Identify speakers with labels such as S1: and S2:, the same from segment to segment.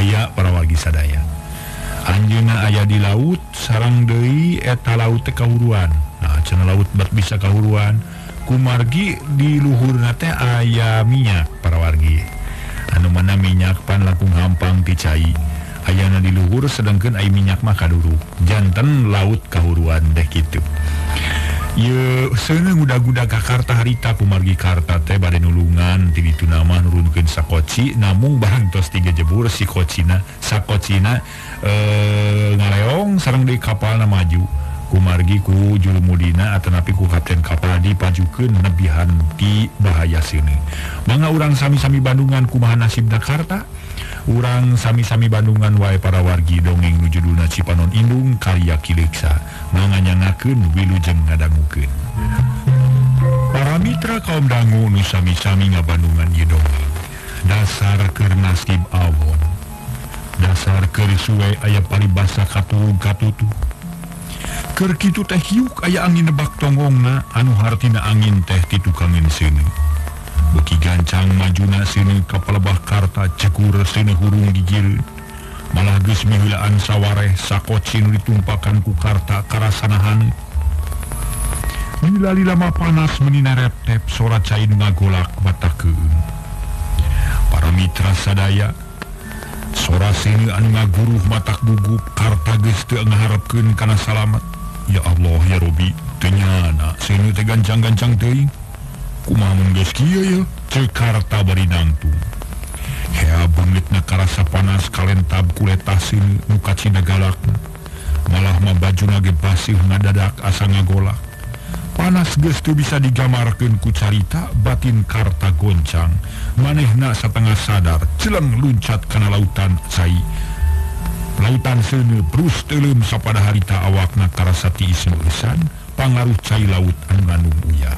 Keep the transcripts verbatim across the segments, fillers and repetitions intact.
S1: aya para wargi sadaya anjeunna aya di laut sareng deui eta laut teh kahuruan. Nah cenah laut bat bisa kahuruan kumargi di luhurna teh aya minyak para wargi anu mana minyak pan langkung hampang ti cai ayana di luhur sedangkeun aya minyak mah kaduru janten laut kahuruan deh kitu. Ye seuneu ngudag-udag ka karta harita kumargi karta teh bade nulungan ti ditu nama nurunkeun sakoci namung barang tos tiga jebur si kocina sakocina eh ngaleong sareng deui kapalna maju kumargi ku julumudina atanapi ku kapten kapal dipajukeun nebihan ti bahaya seuneu. Mangga urang sami-sami Bandungan kumaha nasibna karta? Urang sami-sami Bandungan wae para wargi dongeng nu judulna Cipanon Indung karya Kiliksa mangga nyangakeun wilujeng ngadangukeun. Para mitra kaum dangu nu sami-sami ngabandungan ieu dongeng. Dasar keur nasib awon. Dasar keur suwe aya paribasa katurung katutu. Keur kitu teh hiuk aya angin nebak tonggongna anu hartina angin teh ti tukangin seuneu. Beki gancang majuna seuneu ka palebah karta cekur seuneu hurung gigireun. Malah geus mihulaan sawareh sakoci nu ditumpakan ku karta karasanahan. Lila-lila mah panas menina reptep sora cai nu ngagolak batakeun. Para mitra sadaya sora seuneu anu ngaguruh matak gugup karta geus teu ngaharepkeun kana salamet. Ya Allah ya Robi teu nyana seuneu teh gancang-gancang teuing. Kumaha mun geus kieu ye ceuk karta bari nangtung. Hea beungitna karasa panas kalentab ku letah seuneu nu kacina galakna. Malah mah bajuna ge basih ngadadak asa ngagolak. Panas geus teu bisa digamarkeun ku carita batin karta goncang. Manehna satengah sadar celeng luncat kana lautan cai. Lautan seuneu brus teuleum sapada harita awakna karasa tiis meusan pangaruh cai laut anu ngandung uyah.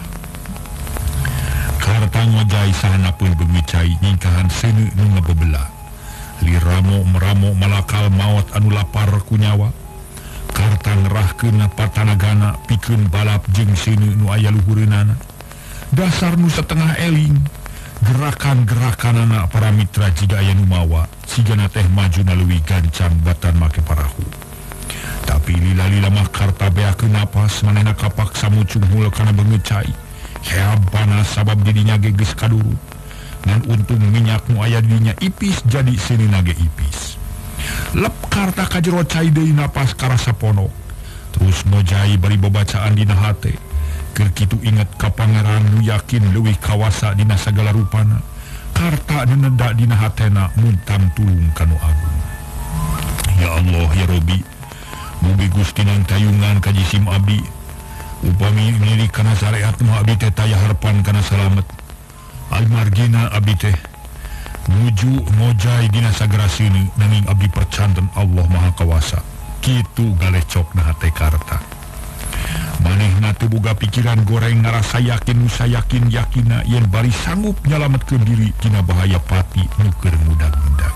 S1: Karta ngojai sahanapeun beungi cai nyingkahan seuneu nu ngabebelah. Liramo meramo malakal maot anu lapar ku nyawa. Karta ngerahkeun patanagana pikeun balap jeung seuneu nu aya luhureunana. Dasar nu setengah eling. Gerakan-gerakanana para mitra jiga aya nu mawa sigana teh majuna leuwih gancang batan make parahu. Tapi lila-lila mah karta beakeun napas manehna kapaksa mucung hul kana beungeut cai. Hea panas sabab didinya ge geus kaduru. Ngan untung minyak nu aya didinya ipis jadi seuneu ge ipis. Lep karta ka jero cai deui napas karasa ponok. Terus ngojai bari babacaan dina hate. Keur kitu inget ka pangeran nu yakin leuwih kawasa dina sagala rupana. Karta dineda dina hatena muntang tulung kanu agung. Ya Allah ya Robi, mugi Gusti nang tayungan ka jisim abdi. Upami ngiri kana syariat nu abdi teh taya harapan kana salamet. Almargina abdi teh nuju ngojai dina sagara seuneu nanging abdi percanten Allah Maha Kawasa. Kitu galecokna hate karta. Manehna teu boga pikiran goreng ngarasa yakin nu sayakin yakina yen bari sanggup nyalametkeun diri tina bahaya pati nu keur ngudag-ngudag.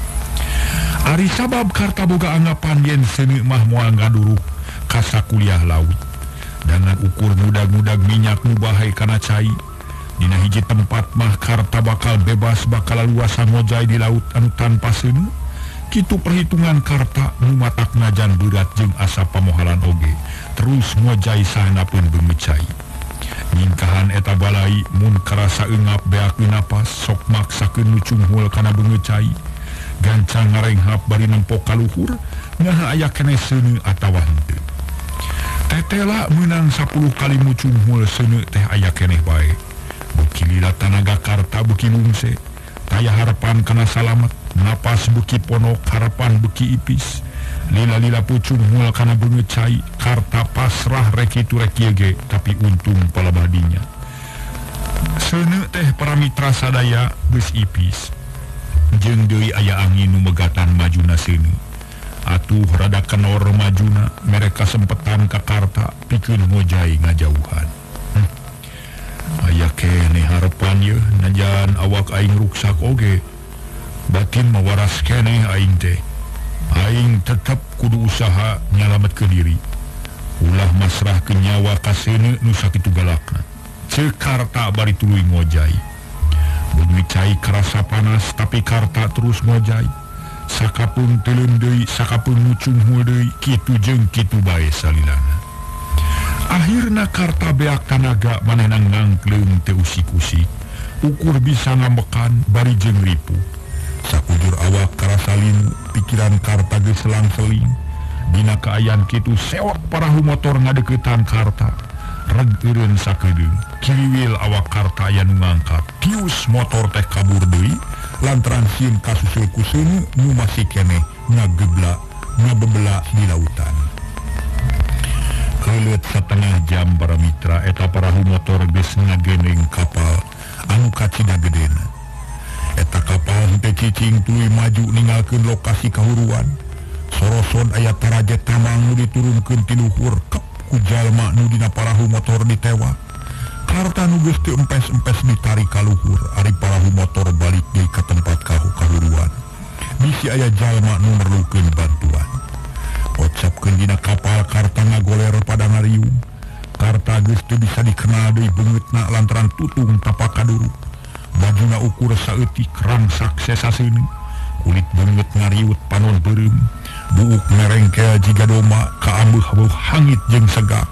S1: Ari sabab karta boga anggapan yen seuneu mah moal ngaduruh ka sakuliah laut. Dengan ukur ngudag-ngudag minyak nu bahay kana cai. Dina hiji tempat mah karta bakal bebas bakal luasa ngojai di laut anu tanpa seuneu. Kitu perhitungan karta nu matakna jan berat jeung asa pamohalan oge. Terus ngojai sahanapeun beungeut cai. Nyingkahan eta balai mun karasa eungap beakeun napas sok maksakeun nucung hul kana beungeut cai. Gancang ngarenghap bari nempok ka luhur nyaha aya keneh seuneu atawa henteu. Tetela meunang sapuluh kali mucung hul seuneu teh aya keneh bae. Beuki lila tanaga karta beuki lungse. Taya harapan kana salamet. Napas beuki ponok harapan beuki ipis. Lila-lila pucung hul kana beungeut cai. Karta pasrah rek kitu rek ieu ge tapi untung palebadinya. Seuneu teh para mitra sadaya geus ipis. Jeung deui aya angin nu megatan majuna seuneu. Atuh rada kenor majuna mereka sempetan ka karta pikeun ngojai ngajauhan. Hm. Aya keneh harepan ye najan awak aing ruksak oge. Batin mawaras keneh aing teh. Aing tetep kudu usaha nyalametkeun diri. Ulah masrahkeun nyawa ka seuneu nu sakitu galakna. Ceuk karta bari tuluy ngojai. Beungeut cai karasa panas tapi karta terus ngojai. sakapung telun deui sakapung mucung deui kitu jeung kitu bae salilana. Akhirna karta beak tanaga manehna ngangkleung teu usik-usik ukur bisa ngambekan bari jeung ripuh. Sakujur awak karasa linu pikiran karta geus selang-seling dina kaayaan kitu sewak parahu motor ngadeuketan karta reg eureun sakedeung kiriwil awak karta aya nu ngangkat tius motor teh kabur deui lantaran sieun kasusul ku seuneu nu masih keneh ngagebla ngabebela di lautan. Keuleut satengah jam para mitra eta parahu motor geus ngagendeng kapal anu kacina gedena. Eta kapal henteu cicing tuluy maju ninggalkeun lokasi kahuruan. Soroson aya tarajet tamang nu diturunkeun ti luhur kep ku jalma nu dina parahu motor ditewak. Karta nu geus teu empes-empes ditarik ka luhur ari parahu motor balik deui ka tempat kahu kahuruan. Bisi aya jalma nu merlukeun bantuan. Ocapkeun dina kapal karta ngagoler pada ngariung. Karta geus teu bisa dikenal deui beungeutna lantaran tutung tapak kaduru. Bajuna ukur saeutik rangsak sesaseuneu. Kulit beungeut ngariut panon beureum. Buuk merengkel jiga doma kaambuh-ambuh hangit jeung segak.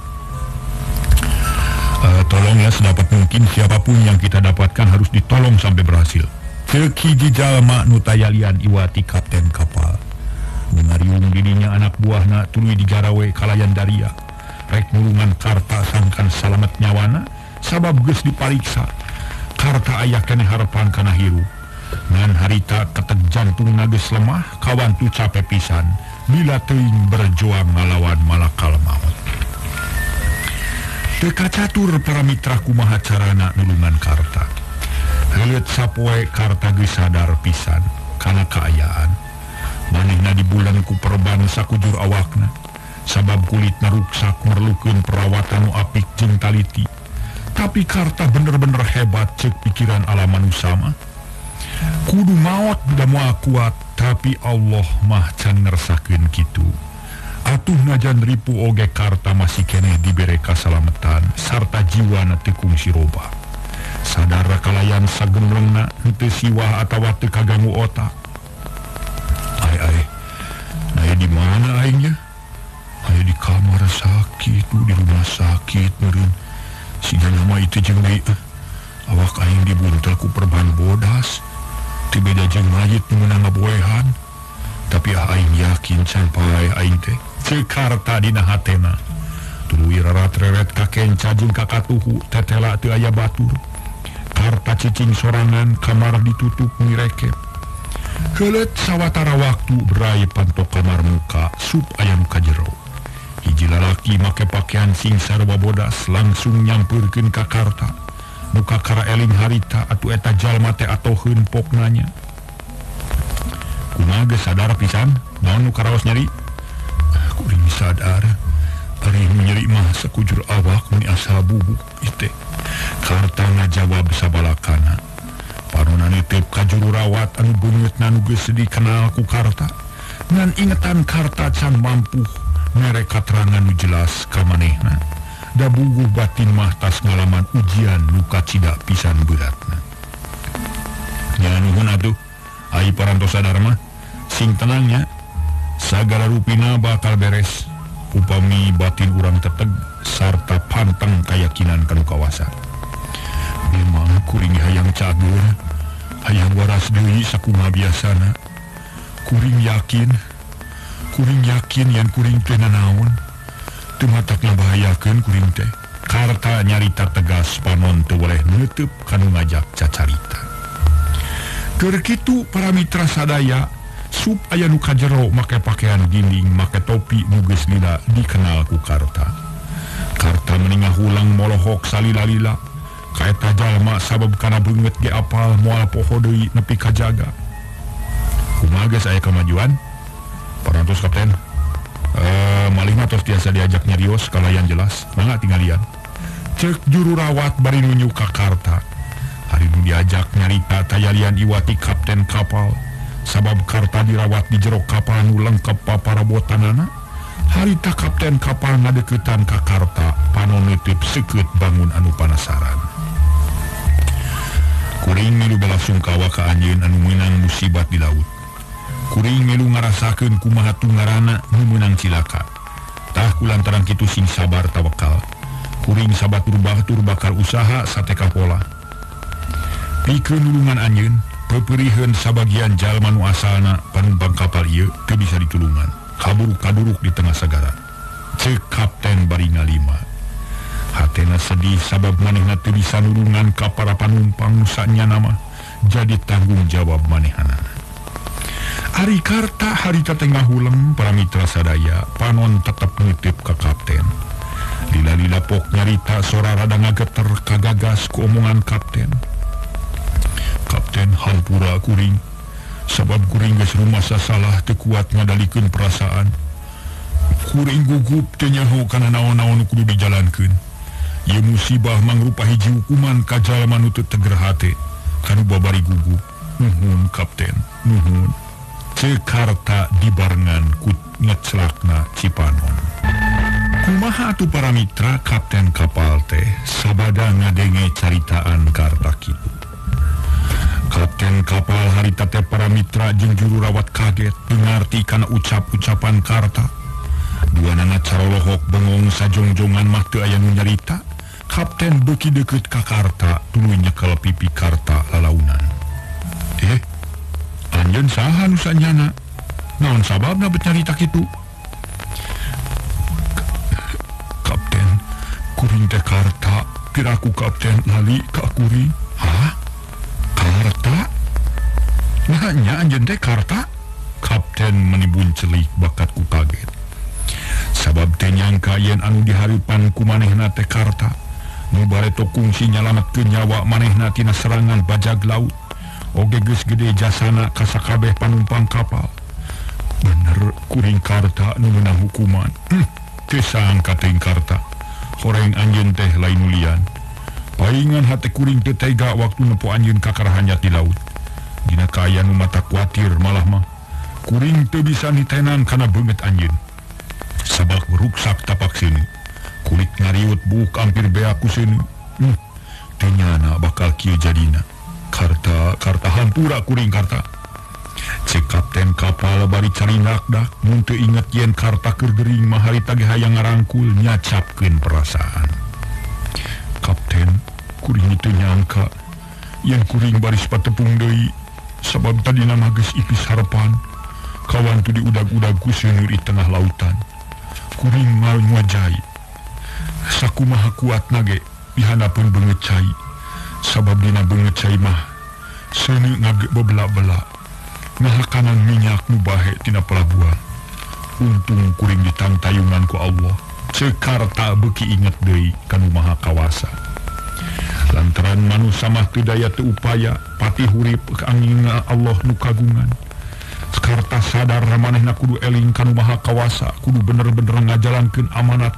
S1: Uh, tolong ya sedapat mungkin siapapun yang kita dapatkan harus ditolong sampai berhasil. Ceuk hiji jalma nu tayalian iwati kapten kapal. Ngariung didinya anak buahna tuluy digarawe kalayan daria. Rek nulungan karta sangkan salamet nyawana sabab geus dipariksa. Karta aya keneh harepan kana hirup. Ngan harita ketek jantungna geus lemah kawan tu capek pisan bila teuing berjuang ngalawan malakal maut. Teu kacatur para mitra kumaha carana nulungan karta. Heuleut sapoe karta geus sadar pisan kana kaayaan. Manehna dibulan ku perban sakujur awakna sabab kulitna ruksak merlukeun perawatan nu apik jeung taliti. Tapi karta bener-bener hebat ceuk pikiran alam manusia mah. Kudu maot da moal kuat tapi Allah mah can ngersakeun kitu. Atuh najan ripu oge karta masih keneh dibere kasalametan sarta jiwana teu kungsi robah. Sadar kalayan sagemrengna henteu siwah atawa teu kaganggu otak. Ai ai. Aya di mana aingnya? Aya di kamar sakit, di rumah sakit meureun. Siga nama itu jeung deui awak aing dibuntel ku perban bodas. Teu beda jeung mayit nu meunang ngaboehan. Tapi aing yakin can pae aing teh ceuk karta dina hatena. Tuluy rarat-reret ka kenca jeung ka katuhu tetela teu aya batur. Karta cicing sorangan kamar ditutup ngirekep. Heuleut sawatara waktu berai pantok kamar muka sup aya nu ka jero. Hiji lalaki make pakaian sing sarua bodas langsung nyampeurkeun ka karta. Muka kara eling harita atuh eta jalma teh atoheun poknanya. Kumaha geus sadar pisan? Naon nu karaos nyeri? Kuring sadar. Ari nu nyeri mah sakujur awak mun asa bubuk ieu. Karta ngajawab sabalakana. Panonna nitip ka juru rawat anu beungeutna nu geus dikenal ku karta. Ngan ingetan karta can mampu merek katerangan nu jelas ka manehna. Da buguh batin mah tas ngalaman ujian nu kacida pisan beratna. Nya nuhun atuh, ai parantos sadar mah sing tenangnya. Sagala rupina bakal beres upami batin urang teteg sarta panteng kayakinan kanu kawasan. Memang kuring hayang cager, hayang waras deui sakumaha biasana. Kuring yakin kuring yakin yang kuring teh nanaon teu matak ngabahayakeun kuring teh. Karta nyarita tegas panon teu boleh neuteub kanu ngajak cacarita. Keur kitu para mitra sadaya sup aya nu kajero make pakaian dinding make topi nu geus lila dikenal ku karta. Karta meningah ulang molohok salila-lila ka eta jalma sabab kana beungeut ge apal moal poho deui nepi ka jaga. Kumaha geus aya kamajuan? Parantos kapten. Eh, malih mah tos tiasa diajak nyarios kalayan jelas. Mangga tinggalian. Ceuk juru rawat bari nunjuk ka karta. Hari nu diajak nyarita tayalian iwati kapten kapal. Sabab karta dirawat di jero kapal nu lengkep paparabotanana. Harita kapten kapal ngadeuketan ka karta panon neuteup seukeut bangun anu panasaran. Kuring milu bela sungkawa ka anjeun anu meunang musibat di laut. Kuring melu ngarasakeun kumaha tunggarana nu meunang cilaka. Tah kulantaran kitu sing sabar tawakal. Kuring sabatur batur bakal usaha sateka pola. Pikeun nulungan anjeun, peperieun sabagian jalma nu asalna panumpang kapal ieu teu bisa ditulungan. Kaburu kaduruk di tengah sagara. Ceuk Kapten bari ngalima. Hatena sedih sabab manehna teu bisa nulungan ka para panumpang nu sanyana mah jadi tanggung jawab manehana. Ari karta harita tengah huleng para mitra sadaya panon tetep nitip ka kapten. Lila-lila pok nyarita sora rada ngageter kagagas ku omongan kapten. Kapten hampura kuring sabab kuring geus rumasa salah teu kuat ngadalikeun perasaan. Kuring gugup teu nyaho kana naon-naon kudu dijalankeun. Ieu musibah mangrupa hiji hukuman ka jalma nu teu teger hate kanu babari gugup. Nuhun kapten, nuhun. Cekarta dibarengan ku ngeclakna Cipanon. Kumaha atuh para mitra kapten kapal teh sabada ngadenge caritaan karta kitu. Kapten kapal harita teh para mitra jeung juru rawat kaget ngarti kana ucap-ucapan karta. Duanana carolohok bengong sajongjongan mah teu aya nu nyarita. Kapten beuki deukeut ka karta tuluy nyekel pipi karta lalaunan. Eh, anjeun saha nu sanyana? Naon sababna bet nyarita kitu? Kapten, kuring teh karta, piraku kapten lali ka kuring. Hah? Karta? Nanya anjeun teh karta? Kapten menibun celik bakat ku kaget. Sabab teh nyangka yen anu dihareupan ku manehna teh karta. Nu bareto kungsi nyalametkeun nyawa manehna tina serangan bajag laut. Oge geus gede jasana ka sakabeh panumpang kapal. Bener kuring karta nu meunang hukuman. Hm, teu sangka teuing karta. Horeng anjeun teh lain nulian. Paingan hate kuring teu tega waktu nempo anjeun kakarahanyat di laut. Dina kaaya nu mata kuatir malah mah. Kuring teu bisa nitenan kana beungeut anjeun. Sabab ruksak tapak seuneu. Kulit ngariut buk ampir beak ku seuneu. Hm, teu nyana bakal kieu jadina. Karta, karta hampura kuring karta. Cek kapten kapal bari carindak-dak mun teu inget yen karta keur gering mah harita ge hayang ngarangkul nyacapkeun perasaan. Kapten, kuring teu nyangka yen kuring baris patepung deui sabab tadina mah geus ipis harepan kawan tu diudag-udag ku seuneu di tengah lautan. Kuring mal nguajai sakumaha kuatna ge dihanapeun beungeut cai. Sabab dina beungeut cai mah seuneu ngage bebela-bela ngahakanan minyak nu bahe tina pelabuhan. Untung kuring ditangtayungan ku Allah. Cekarta beuki inget deui kanu maha kawasa. Lantaran manusia mah teu daya teu upaya pati hurip angingna Allah nu kagungan. Karta sadar manehna kudu eling kanu maha kawasa, kudu bener-bener ngajalankeun amanat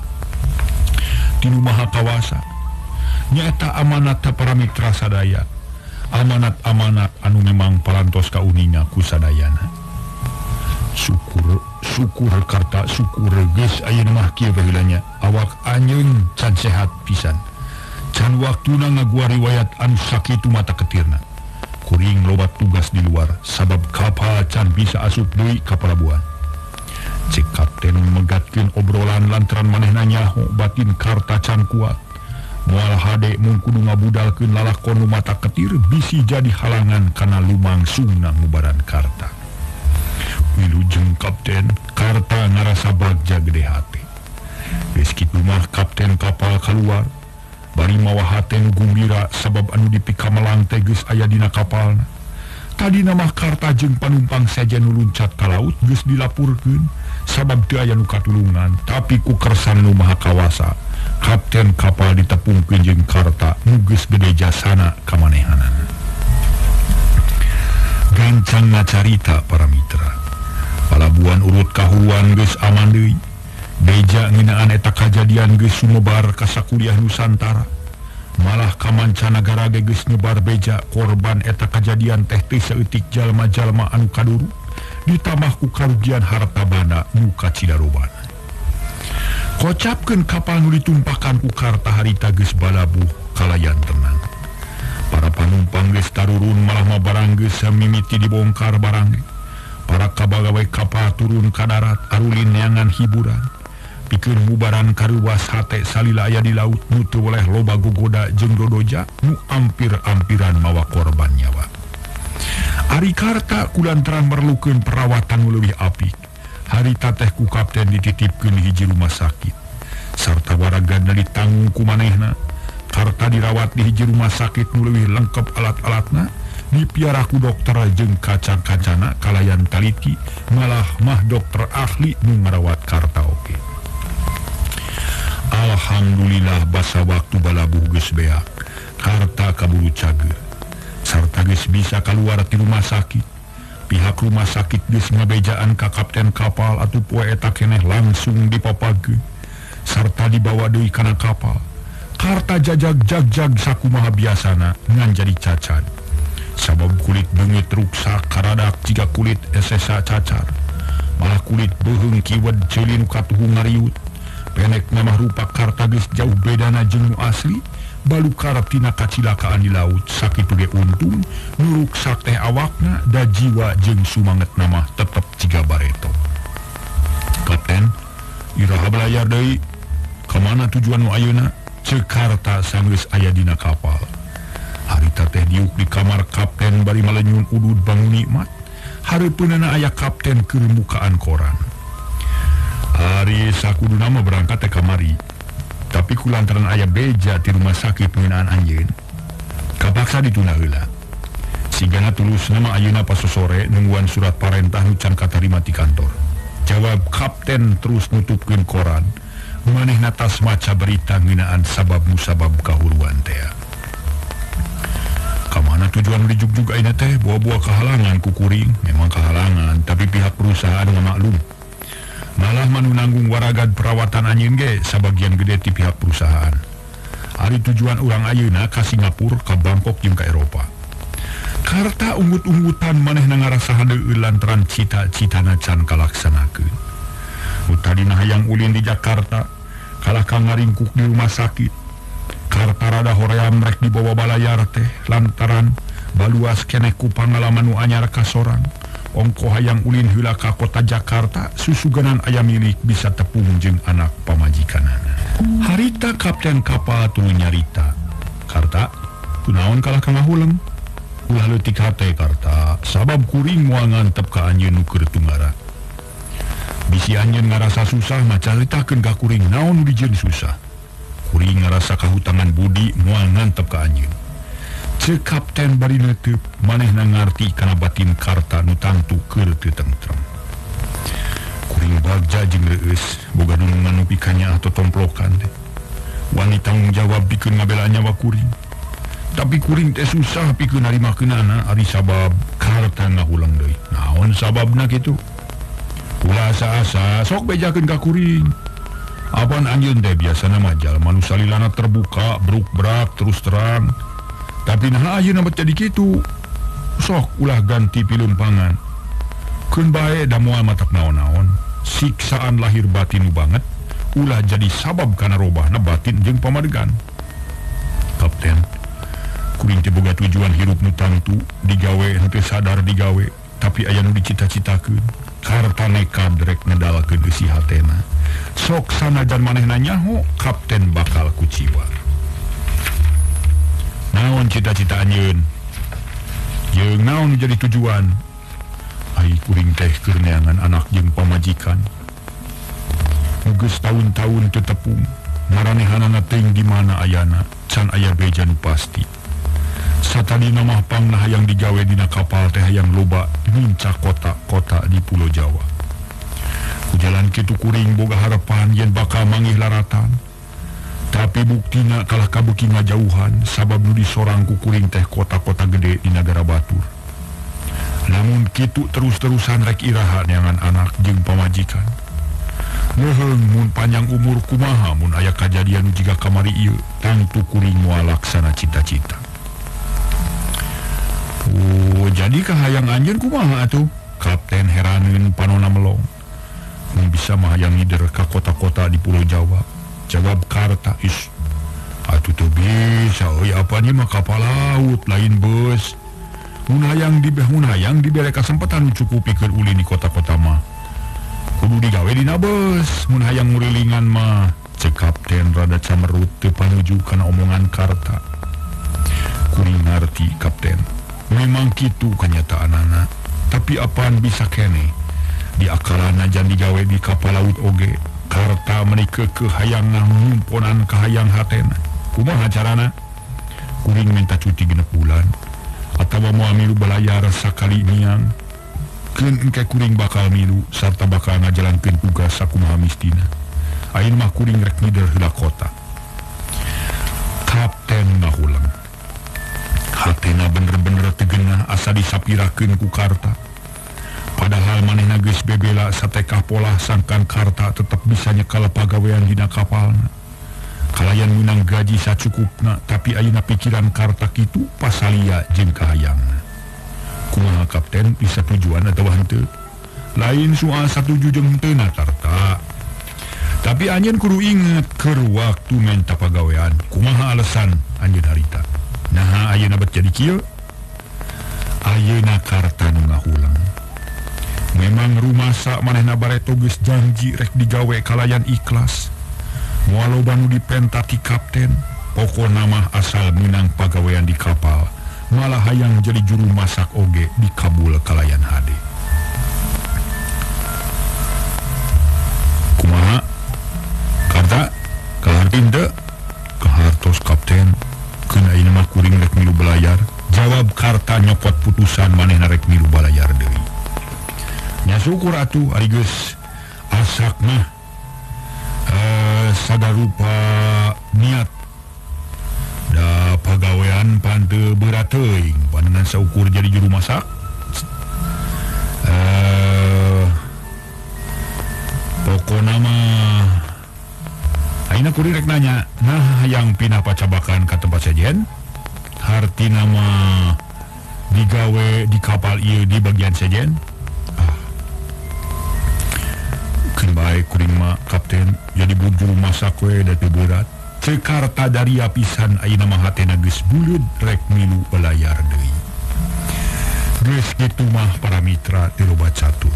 S1: tinu maha kawasa. Nyata amanat para mitra sadaya, amanat-amanat anu memang parantos kauninga ku sadayana. Syukur, syukur karta, syukur geus ayeuna mah kieu baheulanya awak anjeun can sehat pisan. Can waktuna ngaguar riwayat anu sakitu mata ketirna. Kuring lobat tugas di luar sabab kapal can bisa asup deui ka pelabuhan. Cek kapten megatkeun obrolan lantaran manehna nyaho batin karta can kuat. Moal hade mun kudu ngabudalkeun lalakon nu mata ketir bisi jadi halangan kana lumangsungna ngubaran karta. Wilujeng kapten, karta ngarasa bagja gede hate. Geus kitu mah kapten kapal kaluar, bari mawa hate nu gumbira sabab anu dipikamelang teh geus aya dina kapalna. Tadina mah karta jeung panumpang saja nu luncat ka laut geus dilapurkeun sabab teu aya nu katulungan, tapi ku kersan nu maha kawasa. Kapten kapal ditepungkeun jeung karta nu geus gede jasana kamanehanan. Gancang ngacarita para mitra. Palabuhan urut kahuruan geus aman deui. Beja ngeunaan eta kajadian geus sumebar ka sakuliah Nusantara. Malah ka mancanagara ge geus nyebar beja korban eta kajadian teh teu saeutik jalma-jalma anu kaduru ditambah ku karugian harta banda nu kacidarobana. Kocapkeun kapal nu ditumpahkan ku karta harita geus balabuh kalayan tenang. Para panumpang geus tarurun malah mah barang geus samimiti dibongkar barang. para kabagawe kapal turun ka darat arulin neangan hiburan pikeun mubaran karuwas hate salila aya di laut nu teu oleh loba gogoda jeung dodoja nu ampir-ampiran mawa korban nyawa. Ari karta kulantaran merlukeun perawatan nu leuwih apik, harita teh ku kapten dititipkeun hiji rumah sakit sarta waragana ditanggung ku manehna. Karta dirawat di hiji rumah sakit nu leuwih lengkep alat-alatna, dipiara ku dokter jeung kacang-kacana kalayan taliti, malah mah dokter ahli nu ngarawat karta oke. Alhamdulillah basa waktu balabuh geus beak, karta kaburu cager sarta geus bisa keluar ti rumah sakit. Pihak rumah sakit geus ngabejaan ka kapten kapal atuh poe eta keneh langsung dipapageun sarta dibawa deui kana kapal. Karta jajag-jagjag sakumaha biasana ngan jadi cacat. Sabab kulit beungit ruksak karadak jika kulit esesa cacar. Malah kulit beuheung kiwed ceulin katuhu ngariut. Penek namah rupa karta geus jauh bedana jeung nu asli. Balu karep tina kacilakaan di laut sakitu ge untung nu ruksak teh awakna da jiwa jeung sumanget namah tetep jiga bareto. Kapten, iraha belayar deui. Kamana tujuan nu ayeuna? Cekarta sanggeus aya dina kapal. Harita teh diuk di kamar kapten bari malenyun udud bangun nikmat. Hareupeunana aya kapten keur mukaan koran. Hari sakuduna mah berangkat teh kamari. Tapi kulantaran aya beja ti rumah sakit ngeunaan anjeun, kapaksa ditunda heula. Sigana tulus nama ayeuna pas sore nungguan surat parentah nu can katarima ti kantor. Jawab kapten terus nutupkeun koran. Manehna tas maca berita ngeunaan sabab musabab kahuruan teh. Kamana tujuan dijugjug ayeuna teh buah-buah kehalangan ku kuring, memang kehalangan tapi pihak perusahaan ngamaklum. Malah manu nanggung waragad perawatan anjeun ge sabagian gede ti pihak perusahaan. Ari tujuan urang ayeuna ka Singapura, ka Bangkok jeung ka Eropa. Karta unggut-unggutan manehna ngarasahan deui lantaran cita-citana can kalaksanakeun. Tadina hayang ulin di Jakarta, kalah kang ngaringkuk di rumah sakit. Karta rada hoream rek dibawa balayar teh lantaran baluas keneh ku pangalaman nu anyar ka sorang. Ongko hayang ulin heula ka kota Jakarta, susuganan aya milik bisa tepung jeung anak pamajikanana. Harita kapten kapal tuluy nyarita. Karta, kunaon kalah kang ngahuleng? Ulah leutik hate Karta, sabab kuring moal ngantep ka anjeun nu keur tunggara. Bisi anjeun ngarasa susah mah caritakeun ka kuring naon nu dijieun susah. Kuring ngarasa kahutangan budi moal ngantep ka anjeun. Ceuk kapten bari neuteub manehna ngarti kana batin Karta nu tangtu keur teu tentrem. Kuring bagja jeung reueus boga nu nganupi kanya atau tomplokan teh. Wani tanggung jawab pikeun ngabela nyawa kuring. Tapi kuring teh susah pikeun narimakeunana ari sabab Karta ngahulang deui. Naon sababna kitu? Ulah asa-asa sok bejakeun ka kuring. Apaan anjeun teh biasana mah jalma nu salilana terbuka, bruk-brak terus terang. Tapi nah ayeuna mah jadi kitu. Sok ulah ganti pilumpangan. Keun bae da moal matak naon-naon. Siksaan lahir batin nu banget ulah jadi sabab kana robahna batin jeung pamadegan. Kapten, kuring teh boga tujuan hirup nu tangtu, digawe henteu sadar digawe, tapi aya nu dicita-citakeun. Karta nekat rek ngedalakeun isi hatena. Sok sanajan manehna nyaho, kapten bakal kuciwa. Naon cita-cita anjeun? Jeung naon jadi tujuan? Ai kuring teh keur neangan anak jeung pamajikan. Geus taun-taun teu tepung, maranehanana teuing di mana ayana, can aya beja nu pasti. Satadina mah pangna hayang digawe dina kapal teh hayang loba mincak kota-kota di Pulau Jawa. Kujalan kitu kuring boga harapan yen bakal manggih laratan. Tapi buktina kalah kabeuki ngajauhan sabab nu disorang ku kuring teh kota-kota gede di nagara batur. Namun kitu terus-terusan rek iraha neangan anak jeung pamajikan. Neuheung mun panjang umur kumaha mun aya kajadian jiga kamari ieu, tangtu kuring moal laksana cita-cita. Oh, jadi kahayang anjeun kumaha atuh? Kapten heraneun panona melong. Mun bisa mah hayang ngider ka kota-kota di Pulau Jawa. Jawab Karta, is. Atuh teu bisa, euy apanya mah kapal laut lain bus. Munayang di munayang dibere kesempatan cukupi ke uli di kota-kota mah. Kudu digawe dina beus, mun hayang murilingan mah. Cek kapten rada camerut teu panuju kana omongan Karta. Kuring ngarti kapten. Memang kitu kanyataanana, tapi apaan bisa kene? Di akalana jan digawe di kapal laut oge. Karta menikah ke hayang ngumponan ke hayang hatena. Kumaha carana? Kuring minta cuti genep bulan. Atawa mau milu belayar sakali niang. Keun engke kuring bakal milu sarta bakal ngajalankeun tugas sakumaha mistina. Ayeuna mah kuring rek ngider heula kota. Kapten ngahulang. Hatena bener-bener tegenah asa disapirakeun ku Karta. Padahal manehna geus bebela satekah pola sangkan Karta tetep bisa nyekal pagawean dina kapalna. Kalayan menang gaji sacukupna, tapi ayeuna pikiran Karta kitu pasalia jeung kahayangna. Kumaha kapten bisa tujuan atau henteu? Lain soal satuju jeung henteu na Karta. Tapi anjeun kudu inget keur waktu menta pagawean. Kumaha alasan anjeun harita? Nah ayeuna bet jadi kieu. Ayeuna Karta nu ngahulang. Memang rumasa manehna bareto geus janji rek digawe kalayan ikhlas. Walau banu dipenta ti kapten, pokona mah asal minang pagawean di kapal, malah hayang jadi juru masak oge di kabul kalayan hade. Kumaha? Karta? Kahartin teu? Kahartos kapten, keun ayeuna mah kuring rek milu belayar. Jawab Karta nyopot putusan manehna rek milu balayar deui. Nya syukur atuh ari geus asak mah Uh, sagarupa niat da pagawean pante berat teuing panengan saukur jadi juru masak. Uh, pokona mah ayeuna kuring rek nanya, nah yang pinah pacabakan ka tempat sejen hartina mah digawe di kapal ieu di bagian sejen. Baik kuring mah kapten jadi bujur masak we da teu berat. Cek Karta dari apisan ayeuna mah hatena geus buleud rek milu belayar deui. Geus kitu mah para mitra teu loba catur.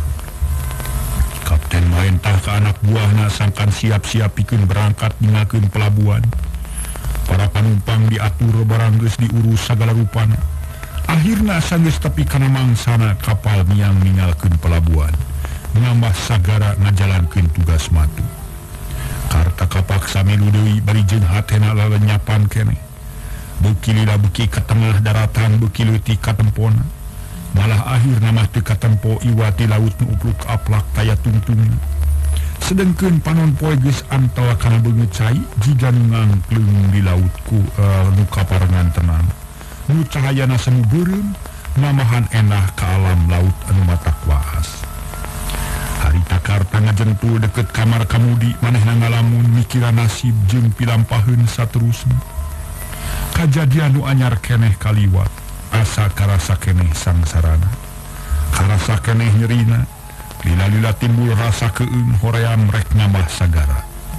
S1: Kapten main tah ka anak buahna sangkan siap-siap pikeun berangkat ninggalkeun pelabuhan. Para panumpang diatur barang geus diurus sagala rupana. Akhirna sanggeus tepi kana mangsana kapal miang ninggalkeun pelabuhan. Ngambah sagara ngajalankeun tugas matu. Karta kapaksa milu deui bari jeung hatena lalenyapan keneh. Beuki lila beuki ka tengah daratan, beuki leutik ka tempona. Malah akhirna mah teu katempo iwati laut nu upluk aplak taya tungtungna. Sedengkeun panon poe geus antawa kana beungeut cai jiga nu ngangkleung di laut ku uh, nu kaparengan tenang. Nu cahayana semu beureum namahan enah ka alam laut anu matak waas. Harita Karta ngajentul deket kamar kamudi manehna ngalamun mikiran nasib jeung pilampaheun saterusna. Kajadian nu anyar keneh kaliwat, asa karasa keneh sangsarana. Karasa keneh nyerina, lila-lila timbul rasa keun hoream rek ngambah sagara.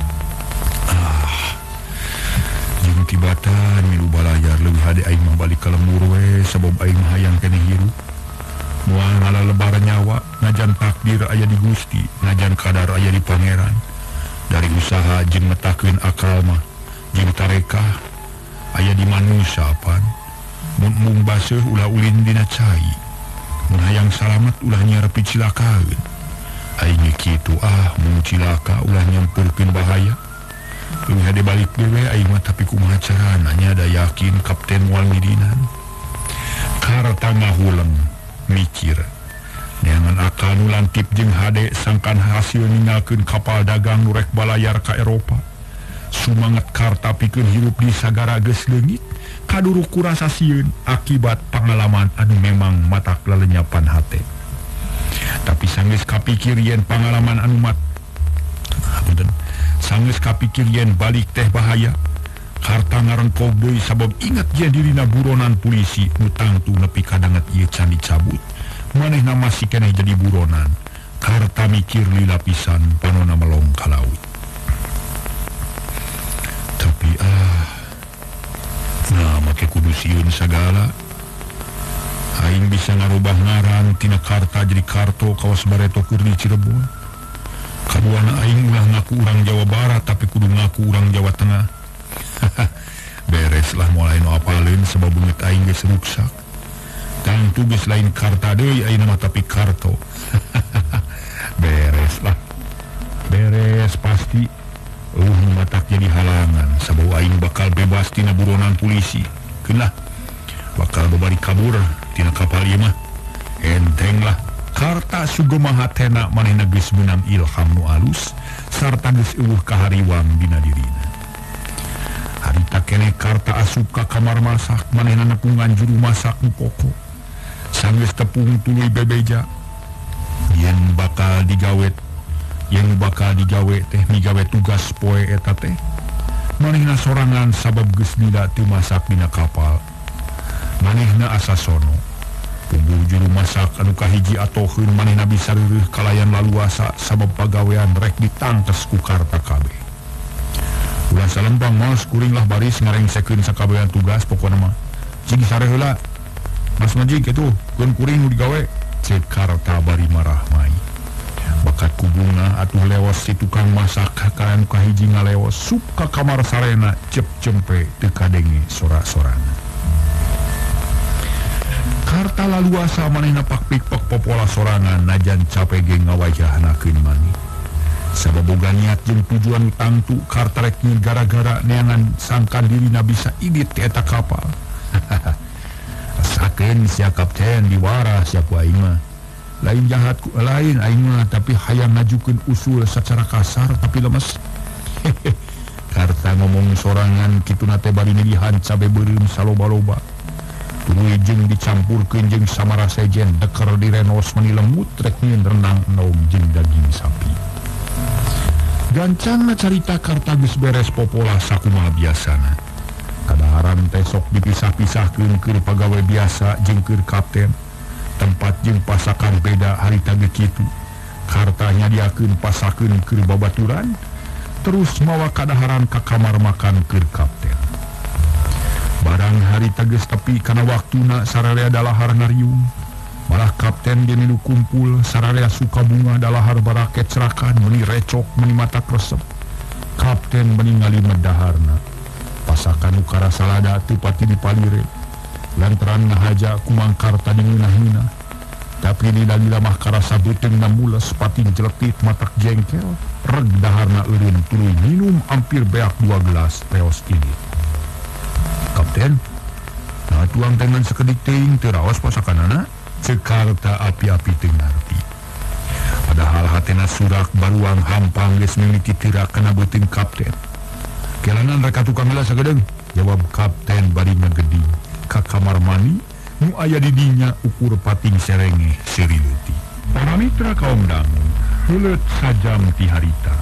S1: Ah, jeung tibatan milu balayar leuwih hade aing mah balik ka lembur we sabab aing mah hayang keneh hirup. Moal ngalalebar nyawa, ngajan takdir aya di Gusti, ngajan kadar aya di Pangeran. Dari usaha jeung metakeun akal mah, jeung tarekah aya di manusia pan. Mun mung baseuh ulah ulin dina cai. Mun hayang salamet ulah nyarepi cilakaeun. Aing kitu ah, mun cilaka ulah nyampeurkeun bahaya. Leuwih hade balik dewe aing mah tapi kumaha carana nya da yakin kapten moal ngidinan. Karta ngahulang mikir neangan akal nu lantip jeung hade sangkan hasil ninggalkeun kapal dagang nu rek balayar ka Eropa. Sumanget Karta pikeun hirup di sagara geus leungit kaduruk kurasa sieun akibat pangalaman anu memang matak lelenyapan hate. Tapi sanggeus kapikir yen pangalaman anu mat punten sanggeus kapikir yen balik teh bahaya. Karta ngarengkog deui sabab ingat yen dirina buronan polisi nu tangtu nepi kadanget ieu can dicabut. Manehna masih keneh jadi buronan. Karta mikir lila pisan panonna melong ka laut. Tapi ah, nah make kudu sieun sagala. Aing bisa ngarubah ngaran tina Karta jadi Karto kawas Bareto keur di Cirebon. Kaduana aing ulah ngaku urang Jawa Barat tapi kudu ngaku urang Jawa Tengah. Beres lah mulai nu apaleun sebab beungeut aing geus ruksak. Tang tugas lain Karta deui ayeuna mah tapi Karto. Beres lah. Beres pasti. Uh matak jadi halangan sabab aing bakal bebas tina buronan polisi. Keun lah. Bakal babari kabur tina kapal ieu mah. Enteng lah. Karta sugemaha tena manehna geus meunang ilham nu alus sarta geus eueuh kahariwang dina dirina. Harita keneh Karta asup ka kamar masak manehna nepungan juru masak nu pokok. Sanggeus tepung tuluy bebeja. Yen bakal digawet, yen bakal digawe teh migawe tugas poe eta teh. Manehna sorangan sabab geus lila teu masak dina kapal. Manehna asa sono. Puguh juru masak anu kahiji atoheun manehna bisa reureuh kalayan laluasa sabab pagawean rek ditangtes ku Karta kabeh. Ulah salempang mos kuring lah baris ngarengsekeun sakabehan tugas pokona mah. Cing sare heula. Mas Maji kitu, keun kuring nu digawe. Cek Karta bari marah mai. Bakat kubungna atuh leos si tukang masak ka anu kahiji ngaleos sup ka kamar sarena cep cempe teu kadenge sora-sorana. Karta laluasa manehna pakpik-pak popola sorangan najan capek ge ngawajahnakeun mani. Sabab boga niat jeung tujuan tangtu Karta rek gara-gara neangan sangkan dirina bisa idit ti eta kapal. Rasakeun sia kapten diwara sia ku aing mah. Lain jahat ku lain aing mah tapi hayang ngajukeun usul secara kasar tapi lemes. Karta ngomong sorangan kituna teh bari milihan cabe beureum saloba-loba. Tuluy jeung dicampurkeun jeung samara sejen deker direnos meni lemut rek nyieun renang enom jeung daging sapi. Gancangna carita Karta geus beres popola sakumaha biasana. Kadaharan teh sok dipisah-pisahkeun keur pagawe biasa jeung keur kapten. Tempat jeung pasakan beda harita ge kitu. Karta nyadiakeun pasakeun keur babaturan terus mawa kadaharan ka kamar makan keur kapten. Barang harita geus tepi kana waktuna sararea dalahar ngariung. Malah kapten ge nu kumpul sararea suka bunga dalahar baraket cerakan meuni recok meuni mata kresep. Kapten meningali medaharna. Pasakan nu karasalada teu pati dipalire. Lantaran ngahaja kumang Karta dingeunah-ngeunah. Tapi lila-lila mah karasa beutengna mules pating jeletit matak jengkel. Reg daharna eureun tuluy minum hampir beak dua gelas reos ini. Kapten, nah tuang tengan sekedik teuing teu raos pasakanana. Cek Karta api-api teu ngarti. Padahal hatena surak baruang hampang geus mimiti tirak kana beuteung kapten. Kelanan reka tukang heula sagedeung, jawab kapten bari ngageding ka kamar mani nu aya di dinya ukur pating serenge serileuti. Para mitra kaum dangu, heuleut sajam ti harita.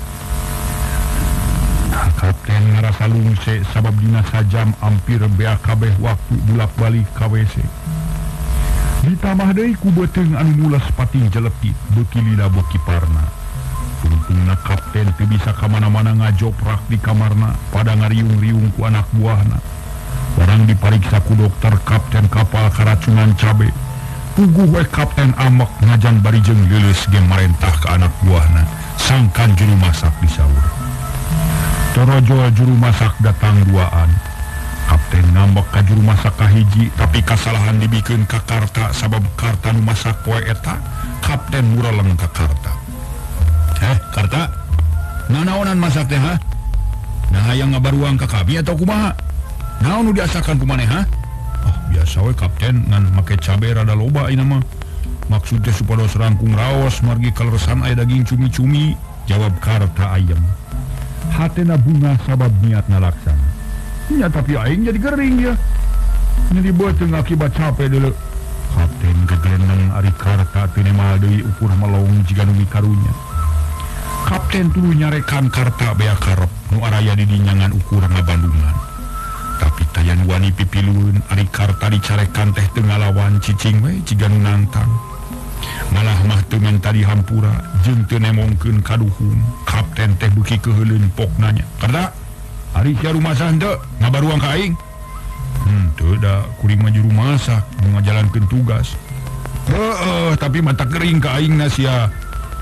S1: Kapten ngarasa lungse sabab dina sajam hampir bea kabeh waktu bulak-balik ka W C. Ditambah deui ku beuteung anu mules pating jeletit beuki lila beuki parna. Tungtungna kapten teu bisa ka mana-mana ngajoprak di kamarna pada ngariung-riung ku anak buahna. Barang dipariksa ku dokter kapten kapal karacunan cabe. Puguh we kapten amek ngajan bari jeung leuleus ge marentah ka anak buahna. Sangkan juru masak disaur. Torojol juru masak datang duaan. Kapten ngambek ka juru masak kahiji tapi kasalahan dibikeun ka Karta sabab Karta nu masak poe eta. Kapten mureleng ka Karta. Eh, Karta, nanaonan masak teh ha? Nah hayang ngabaruang ka kami atau kumaha? Naon nu diasakan ku maneh ha? Ah, biasa we kapten ngan make cabe rada loba ayeuna mah. Maksud teh supados rangkung raos margi kaleresan aya daging cumi-cumi, jawab Karta ayem. Hatena bunga sabab niatna laksana. Nya tapi aing jadi gering ya. Jadi beuteung akibat capek deuleu. Kapten gegendeng ari Karta teu nemal deui ukur melong jiga nu mikarunya. Kapten tuluy nyarekan Karta bea karep nu araya di dinya ngan ukur ngabandungan. Tapi tayan wani pipiluun ari Karta dicarekan teh teu ngalawan cicing we jiga nu nantang. Malah mah teu menta dihampura jeung teu nemongkeun kaduhung. Kapten teh beuki keuheuleun pok nanya, "Karta, ari sia rumah sah henteu ngabaruang ka aing?" Hmm, tidak, kuring mah juru masak, mau ngajalankeun tugas. Heeh, tapi mata kering ka aing na sia.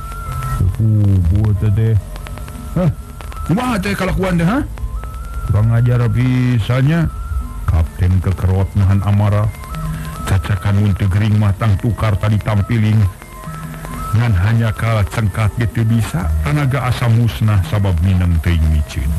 S1: Uh, buat teh. Hah? Kumaha teh kalakuan teh, ha? Kurang ajar pisannya. Kapten kekerot nahan amarah. Cacakan mun teu gering mah tang tukar tadi tampiling. Ngan hanya kalah cengkat gitu bisa, tenaga asa musnah sabab minang teuing micin.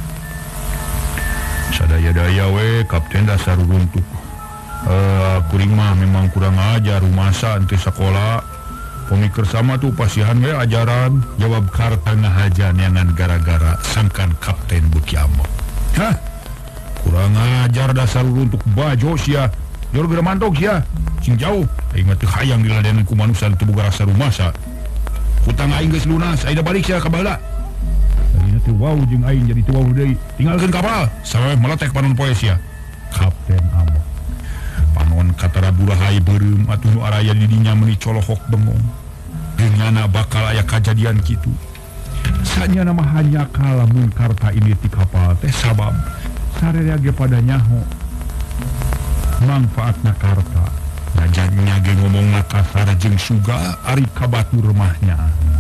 S1: Sadaya-daya we, kapten dasar runtuk. Uh, kuring mah memang kurang ajar rumasa ente sekolah. Pemikir sama tuh pasihan we ajaran. Jawab karta ngahaja neangan gara-gara sangkan kapten beki amok. Hah? Kurang ajar dasar runtuk bajo sia. Jor gara mantok sia. Sing jauh. Aing mah teu hayang diladenan ku manusia teu boga rasa rumasa. Hutang aing geus lunas, aing da balik sia ka baheula. Ayeuna teu wau jeung aing jadi teu wau deui. Tinggalkeun kapal, sampai meletek panon poe sia. Kapten amok. Panon katara burahay beureum atuh nu araya di dinya meuni colohok bengong. Geunana bakal aya kajadian kitu. Sanyana mah hanya kalamun karta ini ti kapal teh sabab sararea ge pada nyaho. Manfaatna karta ngajanya ge ngomongna kasar jeung suga ari ka batur rumahnya.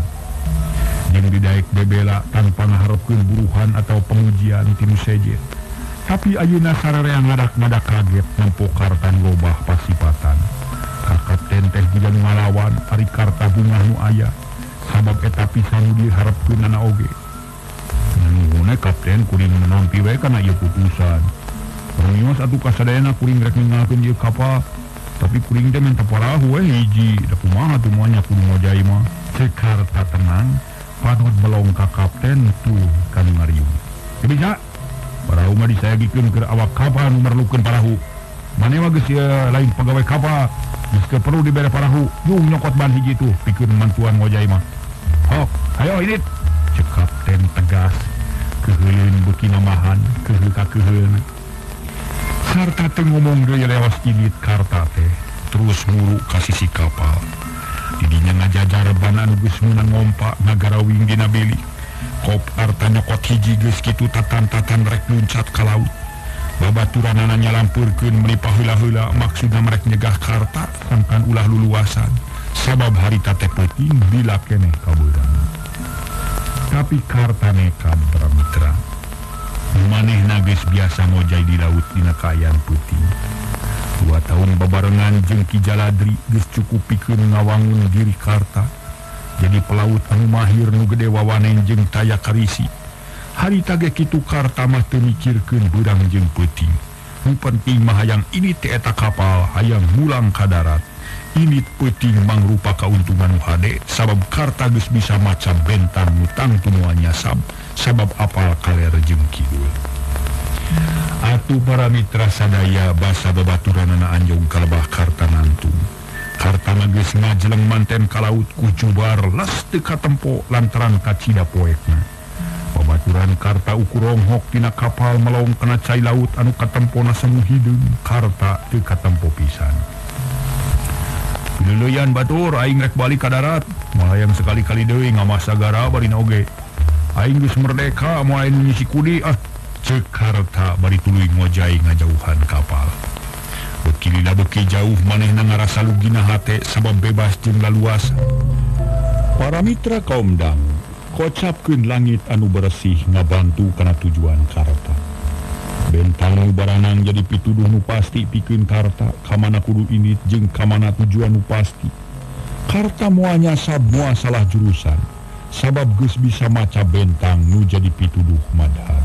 S1: Jeung didaek bebela tanpa ngaharepkeun buruhan atau pengujian tinu seje. Tapi ayeuna sararea ngadak-ngadak kaget nempo karta lobah pasipatan. Ka kapten teh juga nu ngalawan ari karta bungah nu aya. Sabab eta pisan nu diharepkeun anak oge. Nuhunna kapten kuring menompi we kana ieu putusan. Permios atuh kasadayana kuring rek ninggalkeun ieu kapal. Tapi kuring teh menta parahu we hiji. Da kumaha tuh moanya kudu ngojai mah. Cek karta tenang, panot belong ka kapten tuh kanu ngariung. Teu bisa. Parahu mah disayagikeun keur awak kapal nu merlukeun parahu. Mane mah geus lain pegawai kapal. Geus teu perlu dibere parahu. Yung nyokot ban hiji tuh pikeun mantuan ngojai mah. Hok, ayo ini. Cek kapten tegas. Keheulin beuki namahan, keuheul ka keuheul. Karta teh ngomong deui leos ilit karta teh. Terus muru ka sisi kapal. Didinya ngajajar ban anu geus meunang ngompa ngagarawing dina bilik. Kop karta nyokot hiji geus kitu tatan-tatan rek luncat ka laut. Babaturanana nyalampurkeun melipah heula-heula maksudna merek nyegah karta sangkan ulah luluasan. Sabab harita teh peuting bila keneh kabeurang. Tapi karta nekat mitra-mitra. Manehna geus biasa ngojai di laut dina kaayaan peuting. Dua tahun babarengan jeung Ki Jaladri geus cukup pikeun ngawangun diri karta. Jadi pelaut anu mahir nu gede wawanen jeung taya karisi. Harita ge kitu karta mah teu mikirkeun beurang jeung peuting. Nu penting mah hayang ini teh eta kapal hayang mulang ka darat. Ini peuting mangrupa kauntungan nu hade sabab karta geus bisa maca bentang nu tangtu moal nyasab sabab apal kaler jeung kidul. Atuh para mitra sadaya basa babaturanana anjong kalebah karta nantung. Karta geus ngajeleng manten ka laut ku jubar las teu katempo lantaran kacida poekna. Babaturan karta ukuronghok tina kapal melong kana cai laut anu katempona semu hideung karta teu katempo pisan. Leuleyan batur aing rek balik ka darat, malayang sekali-kali deui ngamasagara bari oge. Aing geus merdeka moal anu nyisi kudi ah. Cek karta bari tuluy ngojai ngajauhan kapal. Beuki lila beuki jauh manehna ngarasa lugina hate sabab bebas jeung laluasa. Para mitra kaum dang, kocapkeun langit anu bersih ngabantu kana tujuan karta. Bentang nu baranang jadi pituduh nu pasti pikeun karta kamana kudu init jeung kamana tujuan nu pasti. Karta moal nyasab moal salah jurusan sabab geus bisa maca bentang nu jadi pituduh madhan.